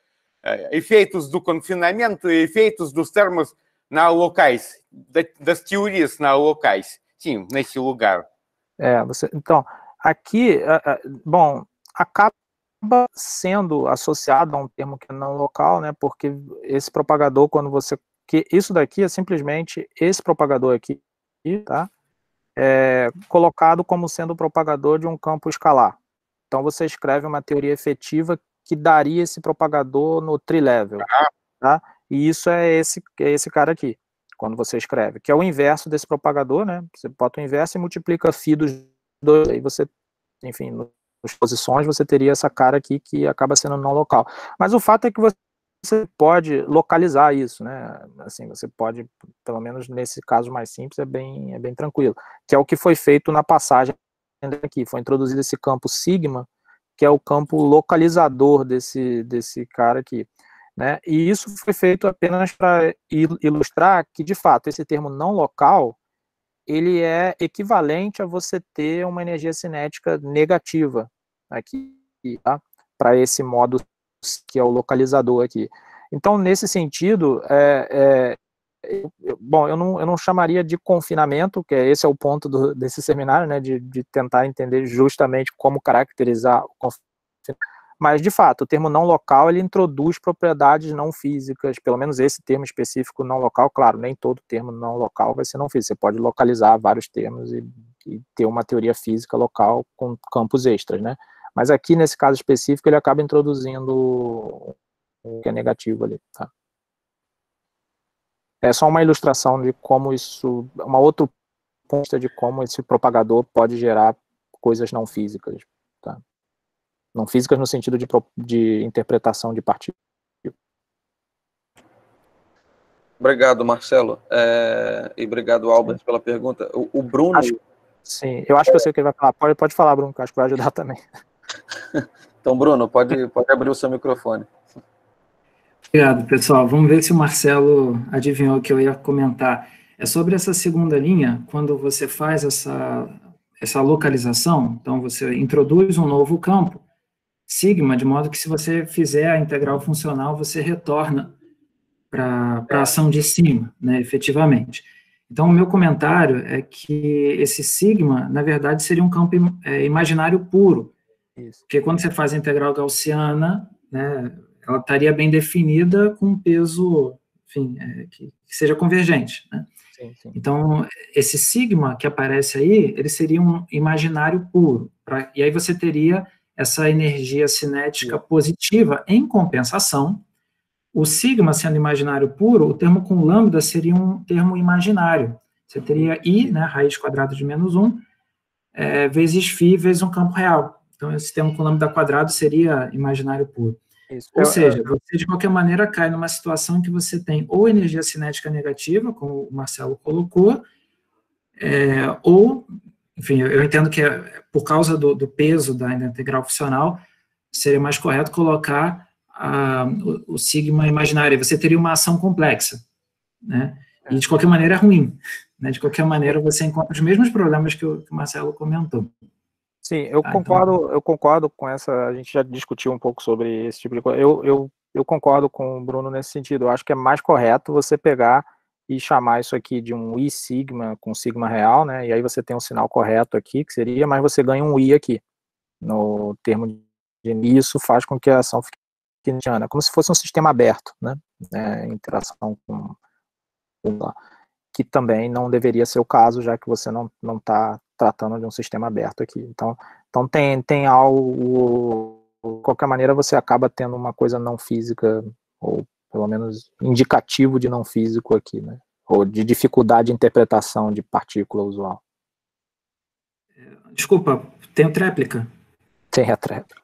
efeitos do confinamento e efeitos dos termos não locais, das teorias não locais. Sim, nesse lugar. Então, aqui, bom, acaba sendo associado a um termo que é não local, né? Porque esse propagador, quando você... isso daqui é simplesmente esse propagador aqui, tá? Colocado como sendo o propagador de um campo escalar. Então você escreve uma teoria efetiva que daria esse propagador no tree-level, tá? E isso é esse cara aqui, quando você escreve, que é o inverso desse propagador, né? Você bota o inverso e multiplica φ dos dois, aí você, enfim, nas posições você teria essa cara aqui que acaba sendo não local. Mas o fato é que você pode localizar isso, né? Assim, você pode, pelo menos nesse caso mais simples, é bem tranquilo, que é o que foi feito na passagem aqui, foi introduzido esse campo sigma, que é o campo localizador desse cara aqui, né? E isso foi feito apenas para ilustrar que, de fato, esse termo não local, ele é equivalente a você ter uma energia cinética negativa aqui, tá? Para esse modo que é o localizador aqui. Então, nesse sentido, bom, eu não chamaria de confinamento, que esse é o ponto desse seminário, né, de tentar entender justamente como caracterizar o confinamento. Mas, de fato, o termo não local, ele introduz propriedades não físicas, pelo menos esse termo específico não local, claro, nem todo termo não local vai ser não físico, você pode localizar vários termos e ter uma teoria física local com campos extras, né? Mas aqui, nesse caso específico, ele acaba introduzindo o que é negativo ali, tá? É só uma ilustração de como isso, uma outra ponta de como esse propagador pode gerar coisas não físicas, tá? Não físicas no sentido de interpretação de partículas. Obrigado, Marcelo. E obrigado, Albert, pela pergunta. O Bruno... Sim, eu acho que eu sei o que ele vai falar. Pode falar, Bruno, que eu acho que vai ajudar também. Então, Bruno, pode abrir o seu microfone. Obrigado, pessoal. Vamos ver se o Marcelo adivinhou o que eu ia comentar. É sobre essa segunda linha, quando você faz essa localização, então você introduz um novo campo, sigma, de modo que se você fizer a integral funcional, você retorna para a ação de cima, né, efetivamente. Então, o meu comentário é que esse sigma, na verdade, seria um campo imaginário puro, porque quando você faz a integral gaussiana, né, ela estaria bem definida com um peso, enfim, que seja convergente, né? Sim. Então, esse sigma que aparece aí, ele seria um imaginário puro, e aí você teria essa energia cinética positiva. Em compensação, o sigma sendo imaginário puro, o termo com lambda seria um termo imaginário. Você teria I, né, raiz quadrada de menos 1, vezes φ, vezes um campo real. Então, esse termo com lambda quadrado seria imaginário puro. Isso. Ou seja, você, de qualquer maneira, cai numa situação em que você tem ou energia cinética negativa, como o Marcelo colocou, ou, enfim, eu entendo que por causa do peso da integral funcional, seria mais correto colocar o sigma imaginário. Você teria uma ação complexa, né? E, de qualquer maneira, é ruim. Né? De qualquer maneira, você encontra os mesmos problemas que o Marcelo comentou. Sim, eu concordo com essa, a gente já discutiu um pouco sobre esse tipo de coisa, eu concordo com o Bruno nesse sentido, eu acho que é mais correto você pegar e chamar isso aqui de um I sigma com sigma real, né, e aí você tem um sinal correto aqui, que seria, mas você ganha um I aqui, no termo de I, isso faz com que a ação fique keynesiana, como se fosse um sistema aberto, né, interação com que também não deveria ser o caso, já que você não está tratando de um sistema aberto aqui. Então tem algo, de qualquer maneira, você acaba tendo uma coisa não física, ou pelo menos indicativo de não físico aqui, né? Ou de dificuldade de interpretação de partícula usual. Desculpa, tem tréplica? Tem a tréplica.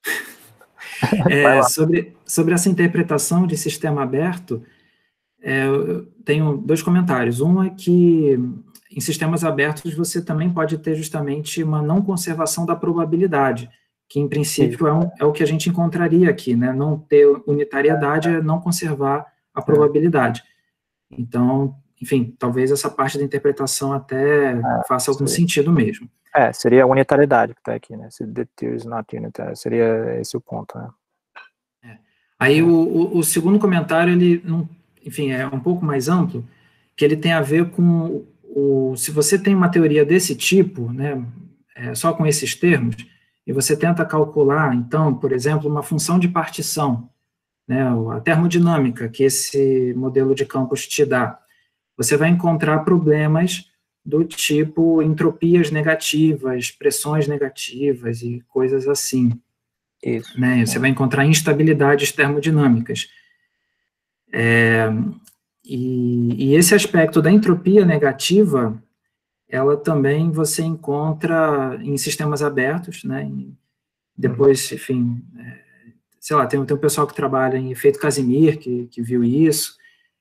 Sobre essa interpretação de sistema aberto, eu tenho dois comentários. Um é que em sistemas abertos você também pode ter justamente uma não conservação da probabilidade, que em princípio é o que a gente encontraria aqui, né? Não ter unitariedade é não conservar a probabilidade. Então, enfim, talvez essa parte da interpretação até faça algum sentido mesmo. Seria a unitariedade que está aqui, né? Se the theory is not unitary, seria esse o ponto, né? Aí o segundo comentário, ele, não, enfim, é um pouco mais amplo, que ele tem a ver com se você tem uma teoria desse tipo, né, só com esses termos, e você tenta calcular, então, por exemplo, uma função de partição, né, a termodinâmica que esse modelo de campos te dá, você vai encontrar problemas do tipo entropias negativas, pressões negativas e coisas assim. Isso. Né? Você vai encontrar instabilidades termodinâmicas. E esse aspecto da entropia negativa, ela também você encontra em sistemas abertos, né? Depois, enfim, sei lá, tem um pessoal que trabalha em efeito Casimir, que viu isso,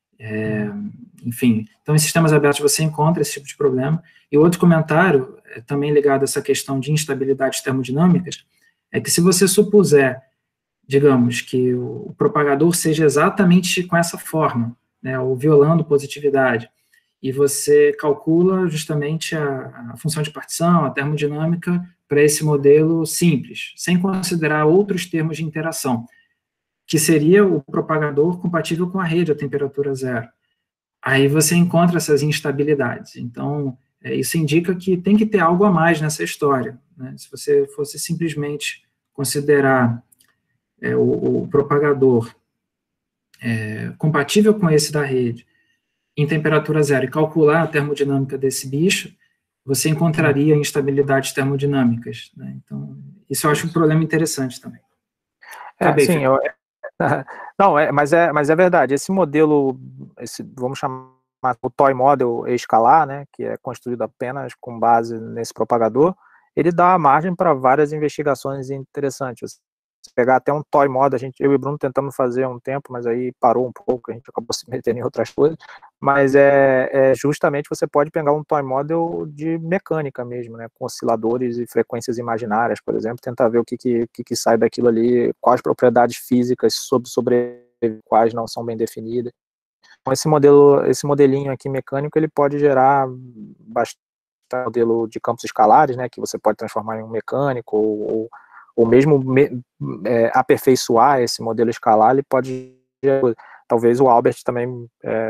enfim. Então, em sistemas abertos você encontra esse tipo de problema. E outro comentário, também ligado a essa questão de instabilidades termodinâmicas, é que se você supuser, digamos, que o propagador seja exatamente com essa forma, né, ou violando positividade, e você calcula justamente a função de partição, a termodinâmica, para esse modelo simples, sem considerar outros termos de interação, que seria o propagador compatível com a rede a temperatura zero. Aí você encontra essas instabilidades. Então, isso indica que tem que ter algo a mais nessa história, né? Se você fosse simplesmente considerar o propagador compatível com esse da rede em temperatura zero e calcular a termodinâmica desse bicho, você encontraria instabilidades termodinâmicas, né? Então, isso eu acho um problema interessante também. Sim, não, mas é verdade. Esse modelo, vamos chamar o toy model escalar, né, que é construído apenas com base nesse propagador, ele dá margem para várias investigações interessantes. Se pegar até um toy model, eu e o Bruno tentamos fazer há um tempo, mas aí parou um pouco, a gente acabou se metendo em outras coisas, mas justamente você pode pegar um toy model de mecânica mesmo, né, com osciladores e frequências imaginárias, por exemplo, tentar ver o que sai daquilo ali, quais propriedades físicas sobre quais não são bem definidas. Então, esse modelinho aqui mecânico, ele pode gerar bastante modelo de campos escalares, né, que você pode transformar em um mecânico, ou mesmo aperfeiçoar esse modelo escalar, ele pode, talvez o Albert também,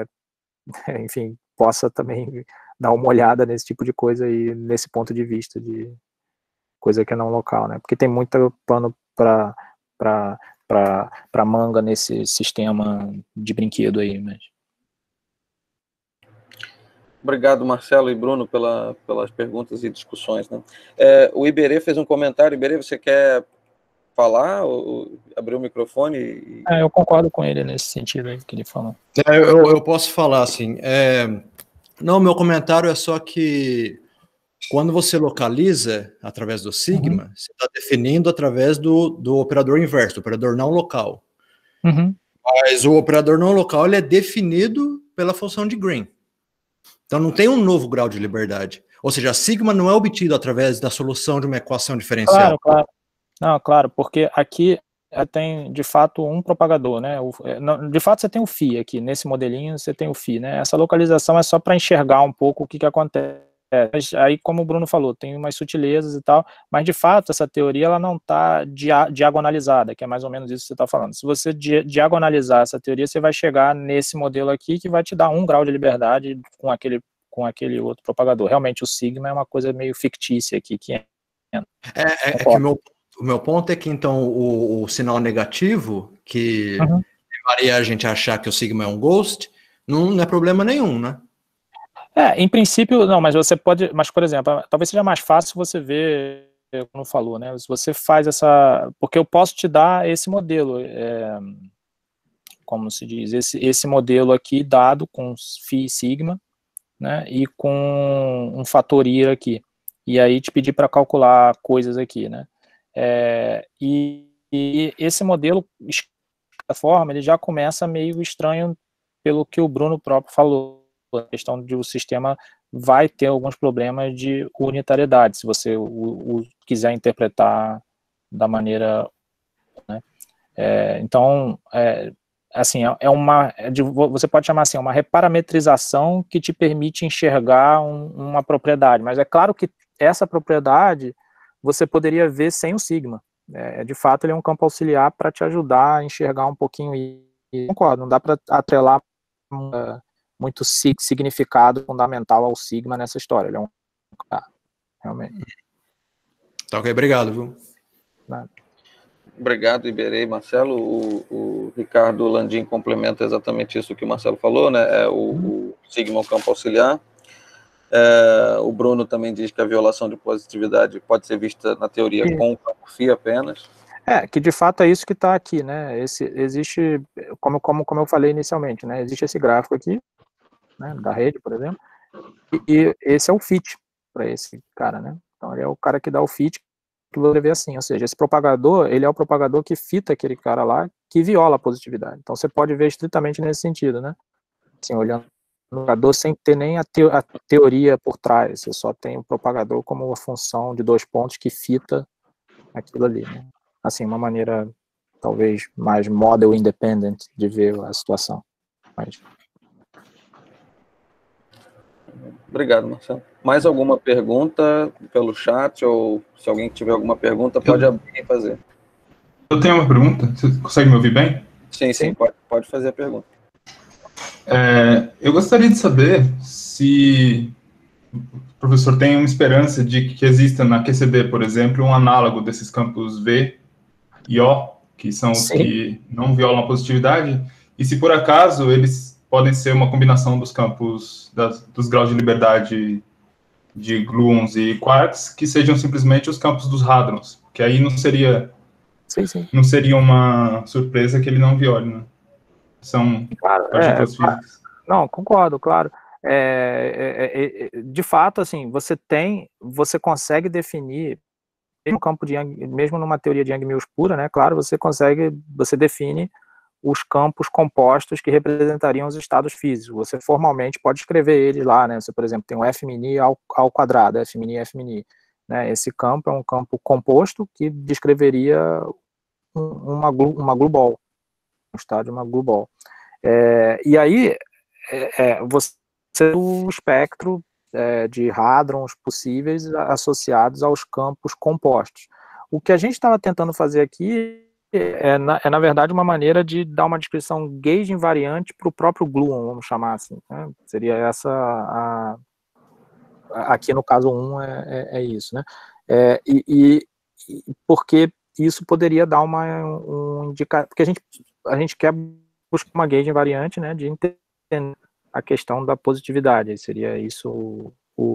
enfim, possa também dar uma olhada nesse tipo de coisa aí, nesse ponto de vista de coisa que é não local, né, porque tem muito pano para manga nesse sistema de brinquedo aí, mas... Obrigado, Marcelo e Bruno, pelas perguntas e discussões, né? O Iberê fez um comentário. Iberê, você quer falar ou abrir o microfone? Eu concordo com ele nesse sentido aí que ele falou. Eu posso falar assim. Não, meu comentário é só que quando você localiza através do sigma, você está definindo através do operador inverso, do operador não local. Mas o operador não local ele é definido pela função de Green. Então não tem um novo grau de liberdade. Ou seja, a sigma não é obtido através da solução de uma equação diferencial. Claro. Não, claro, porque aqui tem, de fato, um propagador, né? De fato, você tem o φ aqui, nesse modelinho você tem o φ, né? Essa localização é só para enxergar um pouco o que acontece. Mas aí, como o Bruno falou, tem umas sutilezas e tal, mas de fato, essa teoria ela não está diagonalizada, que é mais ou menos isso que você está falando. Se você diagonalizar essa teoria, você vai chegar nesse modelo aqui que vai te dar 1 grau de liberdade com aquele outro propagador. Realmente, o sigma é uma coisa meio fictícia aqui. Que o meu ponto é que, então, o sinal negativo, que levaria a gente a achar que o sigma é um ghost, não é problema nenhum, né? Em princípio, não, mas você pode... Mas, por exemplo, talvez seja mais fácil você ver, como falou, né? Se você faz essa... Porque eu posso te dar esse modelo, como se diz, esse modelo aqui dado com φ sigma, né? E com um fator I aqui. E aí te pedir para calcular coisas aqui, né? E esse modelo, de forma, ele já começa meio estranho pelo que o Bruno próprio falou, a questão de o sistema vai ter alguns problemas de unitariedade, se você quiser interpretar da maneira, né? Então, assim, você pode chamar assim, uma reparametrização que te permite enxergar uma propriedade, mas é claro que essa propriedade você poderia ver sem o sigma, De fato, ele é um campo auxiliar para te ajudar a enxergar um pouquinho, e concordo, não dá para atrelar muito significado fundamental ao sigma nessa história. Ele é um realmente. Tá ok, obrigado, viu? Nada. Obrigado, Iberê, Marcelo. O Ricardo Landim complementa exatamente isso que o Marcelo falou, né? O sigma é um campo auxiliar. O Bruno também diz que a violação de positividade pode ser vista na teoria com o campo φ apenas. Que de fato é isso que está aqui, né? Existe, como eu falei inicialmente, né? Existe esse gráfico aqui, né? Da rede, por exemplo, e esse é o fit para esse cara, né? Então ele é o cara que dá o fit, que você vê assim, ou seja, esse propagador, ele é o propagador que fita aquele cara lá, que viola a positividade. Então você pode ver estritamente nesse sentido, né? Assim, olhando no propagador sem ter nem a teoria por trás, você só tem o propagador como uma função de 2 pontos que fita aquilo ali, né? Assim, uma maneira talvez mais model independent de ver a situação. Mas... Obrigado, Marcelo. Mais alguma pergunta pelo chat, ou se alguém tiver alguma pergunta, pode abrir e fazer. Eu tenho uma pergunta, você consegue me ouvir bem? Sim, pode fazer a pergunta. Eu gostaria de saber se o professor tem uma esperança de que exista na QCD, por exemplo, um análogo desses campos V e O, que são os que não violam a positividade, e se por acaso eles podem ser uma combinação dos campos dos graus de liberdade de gluons e quarks, que sejam simplesmente os campos dos hadrons, que aí não seria uma surpresa que ele não viole, né? São partículas físicas. Não, concordo, claro. De fato, assim, você consegue definir mesmo campo de Young, mesmo numa teoria de Yang-Mills pura, né? Claro, você define os campos compostos que representariam os estados físicos. Você formalmente pode escrever eles lá, né? Você, por exemplo, tem um F-mini ao quadrado, F-mini, F-mini, né? Esse campo é um campo composto que descreveria uma glue ball, um estado de uma glue ball. E aí, você tem o espectro de hadrons possíveis associados aos campos compostos. O que a gente estava tentando fazer aqui na verdade, uma maneira de dar uma descrição gauge invariante para o próprio gluon, vamos chamar assim, né? Seria essa aqui no caso 1 é isso, né? E porque isso poderia dar um indicador, porque a gente quer buscar uma gauge invariante, né, de entender a questão da positividade, seria isso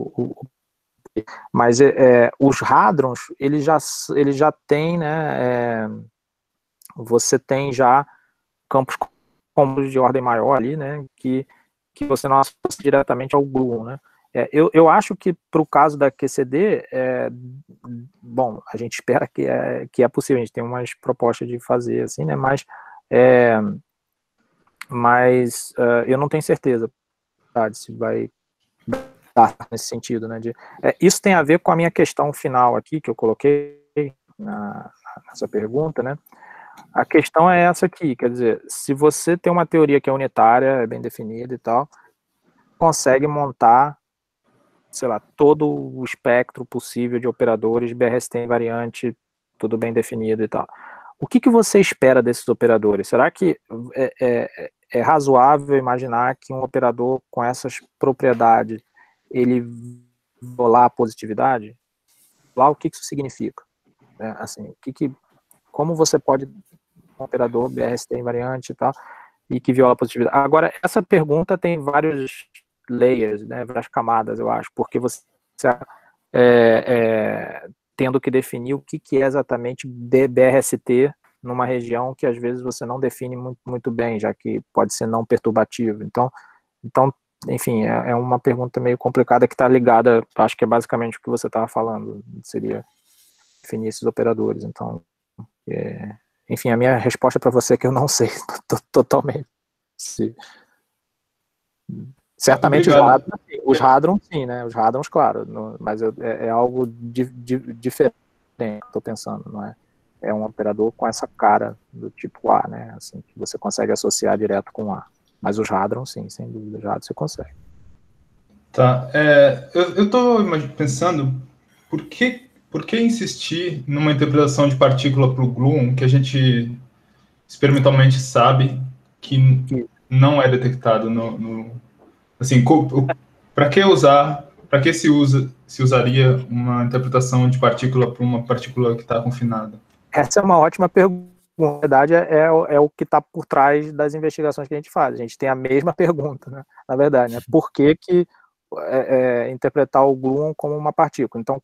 mas os hadrons, eles já têm, né, você tem já campos de ordem maior ali, né, que você não associa diretamente ao gluon, né. Eu acho que para o caso da QCD, bom, a gente espera que é possível, a gente tem umas propostas de fazer assim, né, mas eu não tenho certeza, tá, se vai dar nesse sentido, né, isso tem a ver com a minha questão final aqui, que eu coloquei nessa pergunta, né. A questão é essa aqui, quer dizer, se você tem uma teoria que é unitária, é bem definida e tal, consegue montar, sei lá, todo o espectro possível de operadores, BRST invariante, tudo bem definido e tal. O que você espera desses operadores? Será que é razoável imaginar que um operador com essas propriedades, ele violar a positividade? Lá, o que isso significa? Assim, como você pode um operador BRST invariante e tal, e que viola a positividade? Agora, essa pergunta tem vários layers, né, várias camadas, eu acho, porque você tendo que definir o que é exatamente BRST numa região que às vezes você não define muito bem, já que pode ser não perturbativo. Então enfim, é uma pergunta meio complicada que está ligada, acho que é basicamente o que você estava falando, seria definir esses operadores. Então, enfim, a minha resposta para você é que eu não sei totalmente. Certamente os hadrons sim, né? Os hadrons, claro, mas é algo diferente, estou pensando, não é? É um operador com essa cara do tipo A, né? Assim, que você consegue associar direto com A. Mas os hadrons, sim, sem dúvida, os hadrons você consegue. Tá, eu estou pensando, por que por que insistir numa interpretação de partícula para o gluon que a gente experimentalmente sabe que não é detectado assim, para que se usaria uma interpretação de partícula para uma partícula que está confinada? Essa é uma ótima pergunta. Na verdade, é o que está por trás das investigações que a gente faz. A gente tem a mesma pergunta, né? Na verdade, né? Por que interpretar o gluon como uma partícula? Então,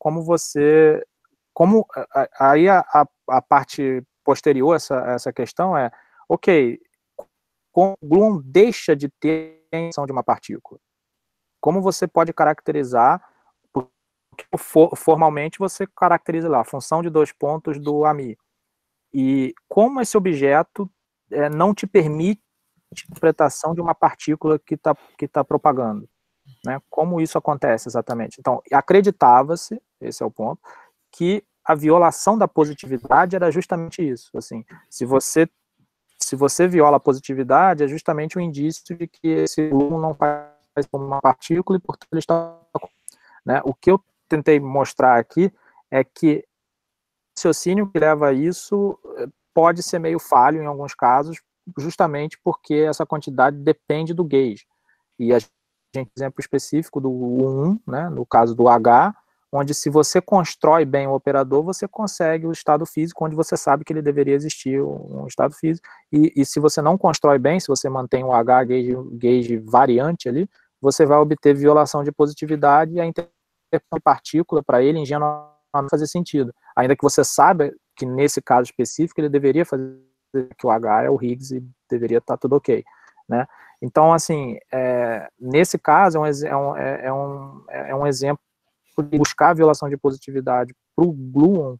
aí a parte posterior a essa questão é, ok, como o gluon deixa de ter a emissão de uma partícula? Como você pode caracterizar, porque formalmente você caracteriza lá a função de 2 pontos do AMI, e como esse objeto não te permite a interpretação de uma partícula que tá propagando, né? Como isso acontece exatamente? Então, acreditava-se, esse é o ponto, que a violação da positividade era justamente isso. Assim, se você viola a positividade, é justamente um indício de que esse gluon não faz como uma partícula e, portanto, ele está... Né? O que eu tentei mostrar aqui é que o raciocínio que leva a isso pode ser meio falho em alguns casos, justamente porque essa quantidade depende do gauge. E a gente tem um exemplo específico do U1, né, no caso do H, onde se você constrói bem o operador, você consegue o estado físico onde você sabe que ele deveria existir um estado físico, e se você não constrói bem, se você mantém o H gauge variante ali, você vai obter violação de positividade e a interpretação de partícula para ele ingenuamente não fazer sentido. Ainda que você saiba que nesse caso específico ele deveria fazer que o H é o Higgs e deveria estar tudo ok, né? Então, assim, nesse caso é um exemplo de buscar a violação de positividade para o gluon,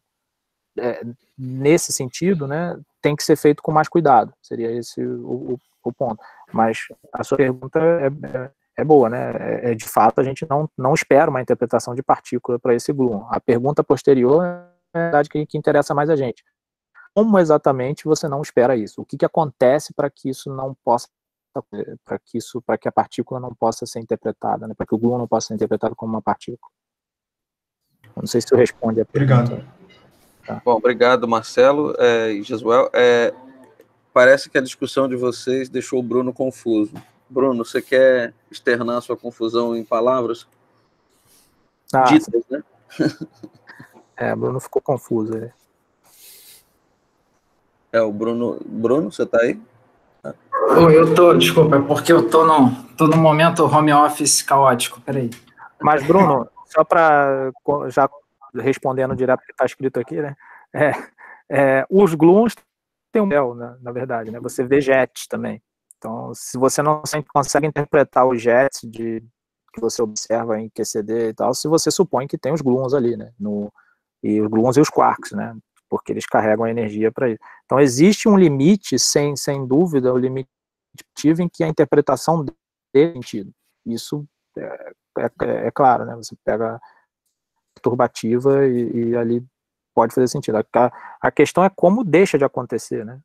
nesse sentido, né, tem que ser feito com mais cuidado, seria esse o ponto. Mas a sua pergunta é boa, né? De fato, a gente não espera uma interpretação de partícula para esse gluon. A pergunta posterior é a verdade que interessa mais a gente. Como exatamente você não espera isso? O que acontece para que isso não possa, para que a partícula não possa ser interpretada, né? Para que o gluon não possa ser interpretado como uma partícula? Eu não sei se eu responde a pergunta. Obrigado. Tá. Bom, obrigado, Marcelo e Jesuel. Parece que a discussão de vocês deixou o Bruno confuso. Bruno, você quer externar sua confusão em palavras? Ditas, né? Bruno ficou confuso. O Bruno, você está aí? Desculpa, é porque eu tô no momento home office caótico, peraí. Mas, Bruno, só para já respondendo direto o que está escrito aqui, né? Os gluons têm um papel, né, na verdade, né? Você vê jets também. Então, se você não consegue interpretar os jets que você observa em QCD e tal, se você supõe que tem os gluons ali, né? E os gluons e os quarks, né? Porque eles carregam a energia para isso. Então, existe um limite, sem dúvida, o limite em que a interpretação tem sentido. Isso é claro, né? Você pega a turbativa e ali pode fazer sentido. A questão é como deixa de acontecer, né?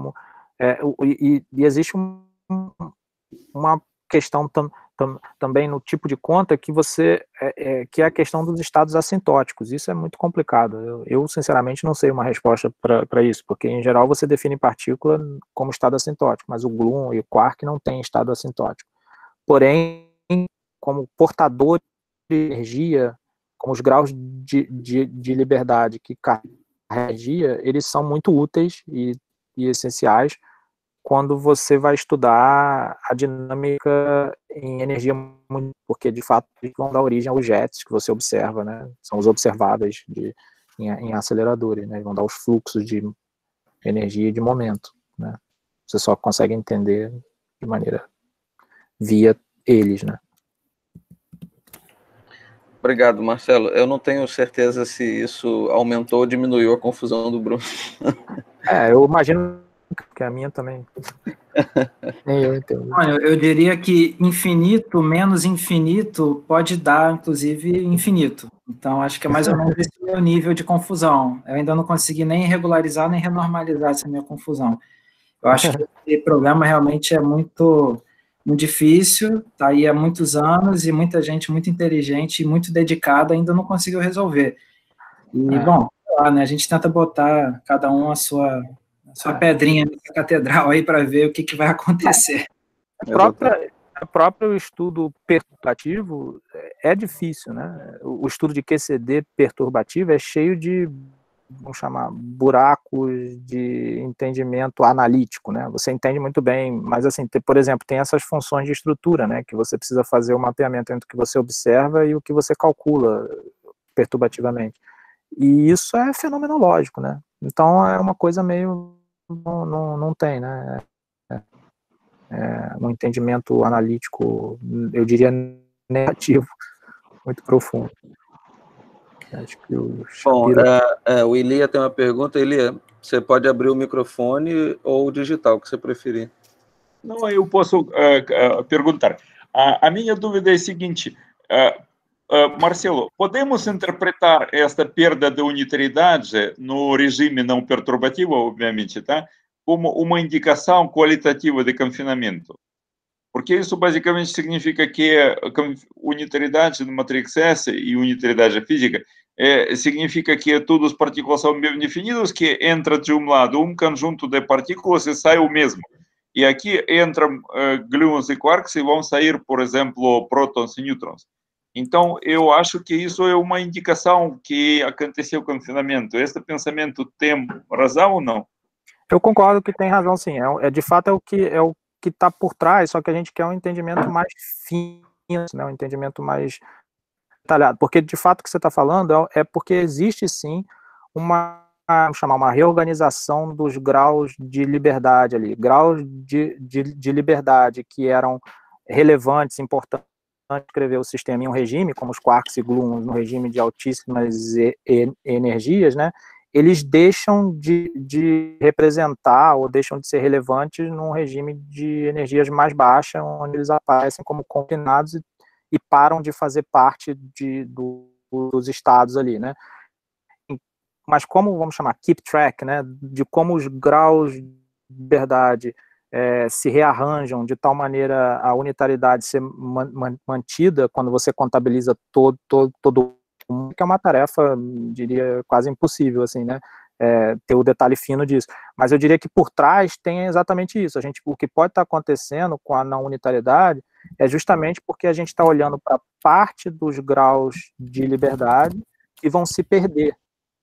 E existe uma questão também no tipo de conta que que é a questão dos estados assintóticos. Isso é muito complicado. Eu sinceramente não sei uma resposta para isso, porque em geral você define partícula como estado assintótico, mas o gluon e o quark não tem estado assintótico. Porém, como portador de energia, como os graus de liberdade que carregam a energia, eles são muito úteis e essenciais quando você vai estudar a dinâmica em energia, porque de fato vão dar origem aos jets que você observa, né? São os observáveis em aceleradores, né? Vão dar os fluxos de energia e de momento, né? Você só consegue entender de maneira via eles, né? Obrigado, Marcelo. Eu não tenho certeza se isso aumentou ou diminuiu a confusão do Bruno. Eu imagino que a minha também. Nem eu entendo. Olha, eu diria que infinito menos infinito pode dar, inclusive, infinito. Então, acho que é mais ou menos esse meu nível de confusão. Eu ainda não consegui nem regularizar, nem renormalizar essa minha confusão. Eu acho que esse problema realmente é muito difícil, está aí há muitos anos, e muita gente muito inteligente e muito dedicada ainda não conseguiu resolver. E, bom, lá, né, a gente tenta botar cada um a sua pedrinha na catedral aí para ver o que vai acontecer. O próprio estudo perturbativo é difícil, né? O estudo de QCD perturbativo é cheio de, vamos chamar, buracos de entendimento analítico, né? Você entende muito bem, mas assim, por exemplo, tem essas funções de estrutura, né? Que você precisa fazer o mapeamento entre o que você observa e o que você calcula perturbativamente. E isso é fenomenológico, né? Então é uma coisa meio... não tem, né? Um entendimento analítico, eu diria, negativo, muito profundo. Acho que o Shapiro... Bom, o Ilia tem uma pergunta. Ilia, você pode abrir o microfone ou o digital, o que você preferir. Não, eu posso perguntar. A minha dúvida é a seguinte, Marcelo, podemos interpretar esta perda de unitariedade no regime não perturbativo, obviamente, tá? Como uma indicação qualitativa de confinamento? Porque isso basicamente significa que a unitariedade de matrix S e unitariedade física significa que todas as partículas são bem definidas, que entra de um lado um conjunto de partículas e sai o mesmo. E aqui entram gluons e quarks e vão sair, por exemplo, prótons e nêutrons. Então, eu acho que isso é uma indicação que aconteceu o confinamento. Este pensamento tem razão ou não? Eu concordo que tem razão, sim. De fato, é o que está por trás, só que a gente quer um entendimento mais fino, né, um entendimento mais detalhado. Porque, de fato, o que você está falando é porque existe, sim, vamos chamar, uma reorganização dos graus de liberdade ali. Graus de liberdade que eram relevantes, importantes, escrever o sistema em um regime, como os quarks e gluons, no regime de altíssimas energias, né? Eles deixam de representar ou deixam de ser relevantes num regime de energias mais baixas, onde eles aparecem como confinados e param de fazer parte dos estados ali, né? Mas como, vamos chamar, keep track, né, de como os graus de liberdade se rearranjam de tal maneira a unitariedade ser mantida quando você contabiliza todo que é uma tarefa, diria, quase impossível, assim, né, ter o detalhe fino disso. Mas eu diria que por trás tem exatamente isso. O que pode estar acontecendo com a não unitariedade é justamente porque a gente está olhando para parte dos graus de liberdade que vão se perder,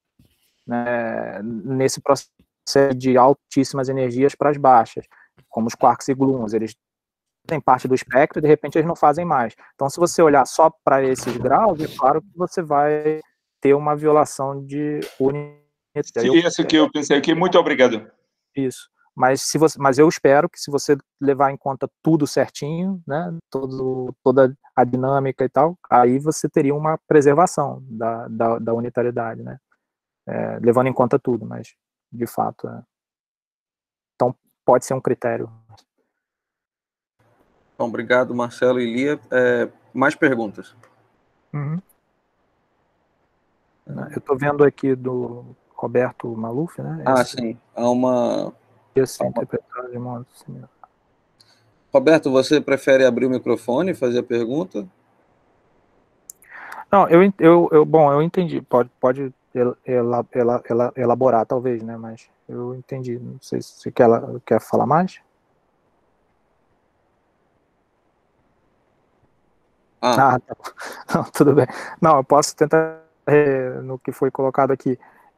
né, nesse processo de altíssimas energias para as baixas, como os quarks e gluons. Eles têm parte do espectro e de repente eles não fazem mais. Então, se você olhar só para esses graus, é claro que você vai ter uma violação de unidade. Sim, isso que eu pensei aqui. Muito obrigado. Isso. Mas eu espero que, se você levar em conta tudo certinho, né, toda a dinâmica e tal, aí você teria uma preservação da unitariedade, né, levando em conta tudo, mas de fato então pode ser um critério. Bom, obrigado, Marcelo e Lia. Mais perguntas? Uhum. Eu estou vendo aqui do Roberto Maluf, né? Sim. Há uma... interpretado de modo similar. Roberto, você prefere abrir o microfone e fazer a pergunta? Não, bom, eu entendi. Pode elaborar, talvez, né? Mas eu entendi. Não sei se você quer falar mais. Tá. Não, tudo bem. Não, eu posso tentar no que foi colocado aqui.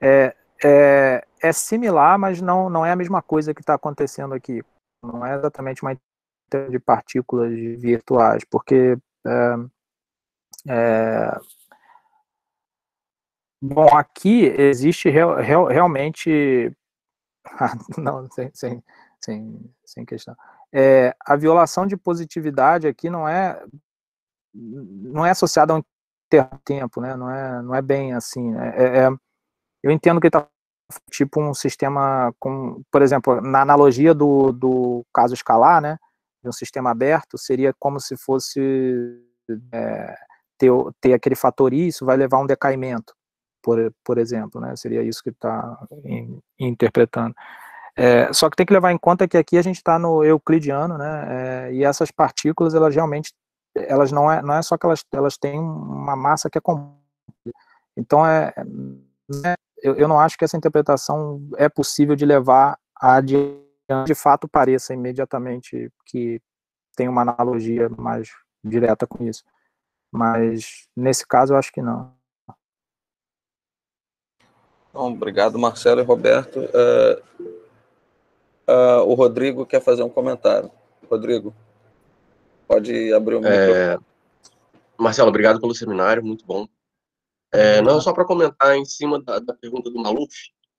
É similar, mas não é a mesma coisa que está acontecendo aqui. Não é exatamente uma de partículas virtuais, porque bom, aqui existe realmente não, sem questão. A violação de positividade aqui não é associada a um tempo, né? Não é bem assim. Eu entendo que está tipo um sistema com, por exemplo, na analogia do caso escalar, né? De um sistema aberto, seria como se fosse ter aquele fator I, isso vai levar a um decaimento, por exemplo, né? Seria isso que está interpretando. Só que tem que levar em conta que aqui a gente está no euclidiano, né? E essas partículas, elas realmente, não é só que elas têm uma massa que é completa. Então, eu não acho que essa interpretação é possível de levar adiante, de fato pareça imediatamente que tem uma analogia mais direta com isso. Mas, nesse caso, eu acho que não. Bom, obrigado, Marcelo e Roberto. O Rodrigo quer fazer um comentário. Rodrigo, pode abrir o microfone. Marcelo, obrigado pelo seminário, muito bom. Não, só para comentar em cima da pergunta do Maluf,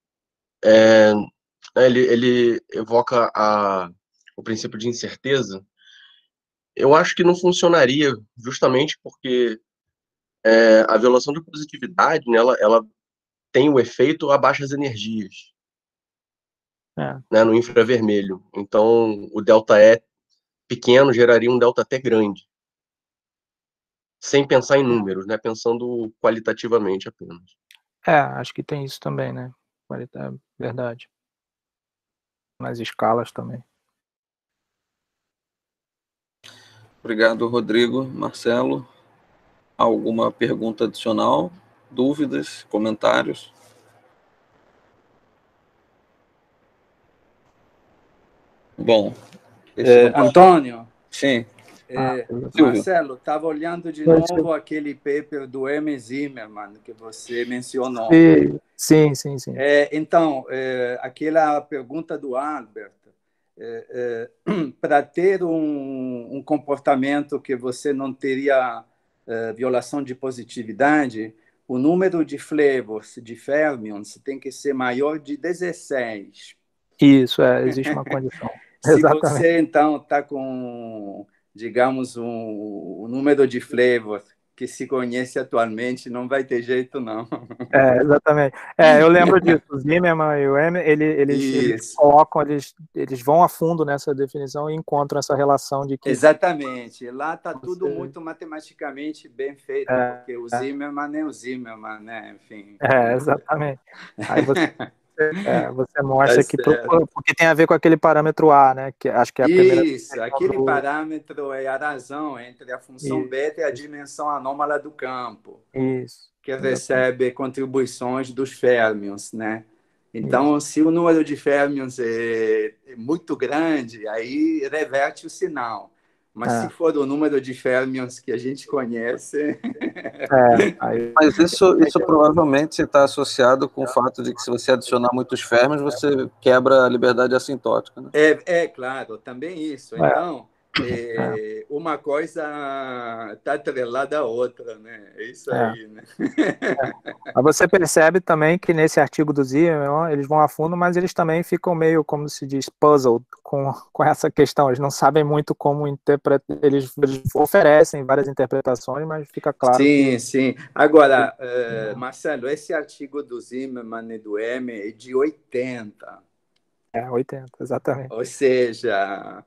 ele evoca o princípio de incerteza. Eu acho que não funcionaria, justamente porque a violação de positividade, né, ela tem o efeito a baixas energias, né, no infravermelho. Então, o ΔE pequeno geraria um ΔT grande, sem pensar em números, né, pensando qualitativamente apenas. Acho que tem isso também, né? É verdade. Nas escalas também. Obrigado, Rodrigo. Marcelo, alguma pergunta adicional? Dúvidas? Comentários? Bom. Antônio? Sim. Marcelo, estava olhando de novo aquele paper do M. Zimmerman que você mencionou. Sim. Então, aquela pergunta do Albert, para ter um comportamento que você não teria violação de positividade, o número de flavors, de fermions, tem que ser maior de 16. Isso, existe uma condição. Se você, então, está com, digamos, um número de flavors que se conhece atualmente, não vai ter jeito, não. Exatamente. Eu lembro disso. O Zimmerman e o M, eles colocam, eles vão a fundo nessa definição e encontram essa relação de que... Exatamente. Lá está tudo muito matematicamente bem feito, porque o Zimmerman é o Zimmerman, né? Enfim. Exatamente. Aí você mostra que porque tem a ver com aquele parâmetro A, né? Que acho que é a primeira. Isso, aquele parâmetro é a razão entre a função beta e a dimensão anômala do campo. Isso. Que recebe contribuições dos férmions, né? Então, se o número de férmions é muito grande, aí reverte o sinal. Mas se for o número de férmions que a gente conhece... Mas isso provavelmente está associado com o fato de que se você adicionar muitos férmions, você quebra a liberdade assintótica, né? Claro, também isso. Então, uma coisa está atrelada à outra, né? É isso aí, né? Mas você percebe também que nesse artigo do Zimmerman, eles vão a fundo, mas eles também ficam meio, como se diz, puzzled com essa questão. Eles não sabem muito como interpretar. Eles oferecem várias interpretações, mas fica claro. Sim. Agora, Marcelo, esse artigo do Zimmerman e do M é de 80. 80, exatamente. Ou seja,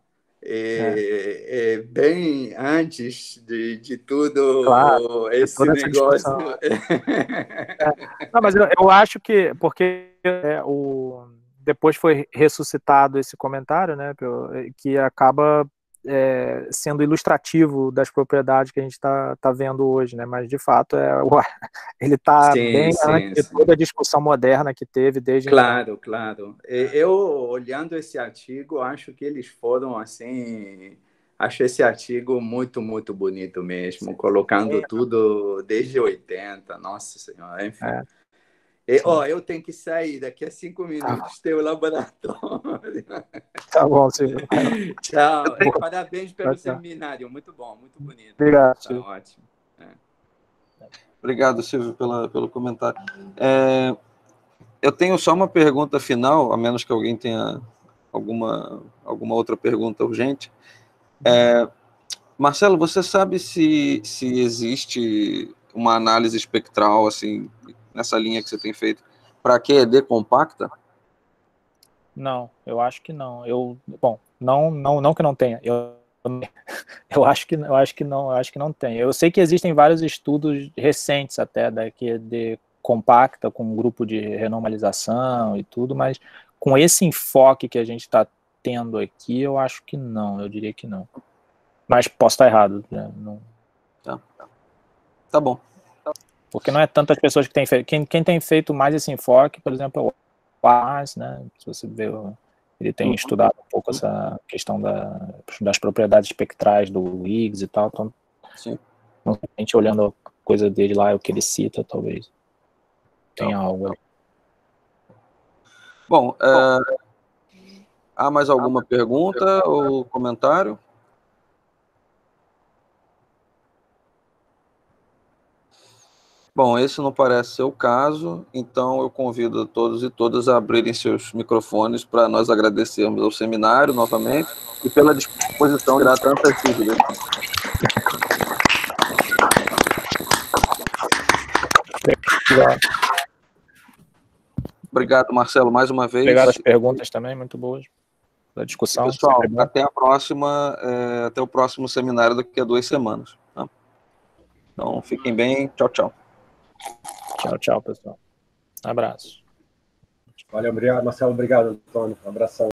bem antes de tudo, claro, esse negócio. Não, mas eu acho que, porque depois foi ressuscitado esse comentário, né, que acaba sendo ilustrativo das propriedades que a gente está vendo hoje, né, mas de fato ele está bem antes de toda a discussão moderna que teve desde Claro. Eu, olhando esse artigo, acho que eles foram assim... Acho esse artigo muito, muito bonito mesmo, colocando tudo desde 80, nossa senhora, enfim. Eu tenho que sair, daqui a 5 minutos tem o laboratório. Tá bom, Silvio. Tchau. Parabéns pelo seminário, muito bom, muito bonito. Obrigado, Silvio. Tá ótimo. Obrigado, Silvio, pelo comentário. Eu tenho só uma pergunta final, a menos que alguém tenha alguma outra pergunta urgente. Marcelo, você sabe se existe uma análise espectral, assim, nessa linha que você tem feito, para QED compacta? Não, eu acho que não. Bom, não que não tenha. Eu acho que não tem. Eu sei que existem vários estudos recentes até da QED compacta, com um grupo de renormalização e tudo, mas com esse enfoque que a gente está tendo aqui, eu acho que não, eu diria que não. Mas posso estar errado. Né? Não... Tá bom. Porque não é tantas pessoas que têm feito. Quem tem feito mais esse enfoque, por exemplo, é o Ars, né? Se você vê, ele tem estudado um pouco essa questão das propriedades espectrais do Higgs e tal. Então, sim, a gente olhando a coisa dele lá, o que ele cita, talvez tenha algo ali. Bom, há mais alguma pergunta ou comentário? Bom, esse não parece ser o caso, então eu convido todos e todas a abrirem seus microfones para nós agradecermos ao seminário novamente e pela disposição de dar tantas dúvidas. Obrigado, Marcelo, mais uma vez. Obrigado às perguntas também, muito boas. Da discussão. Pessoal, até a próxima, até o próximo seminário daqui a 2 semanas. Tá? Então, fiquem bem. Tchau, tchau. Tchau, tchau, pessoal. Abraço. Valeu, obrigado, Marcelo. Obrigado, Antônio. Um abração.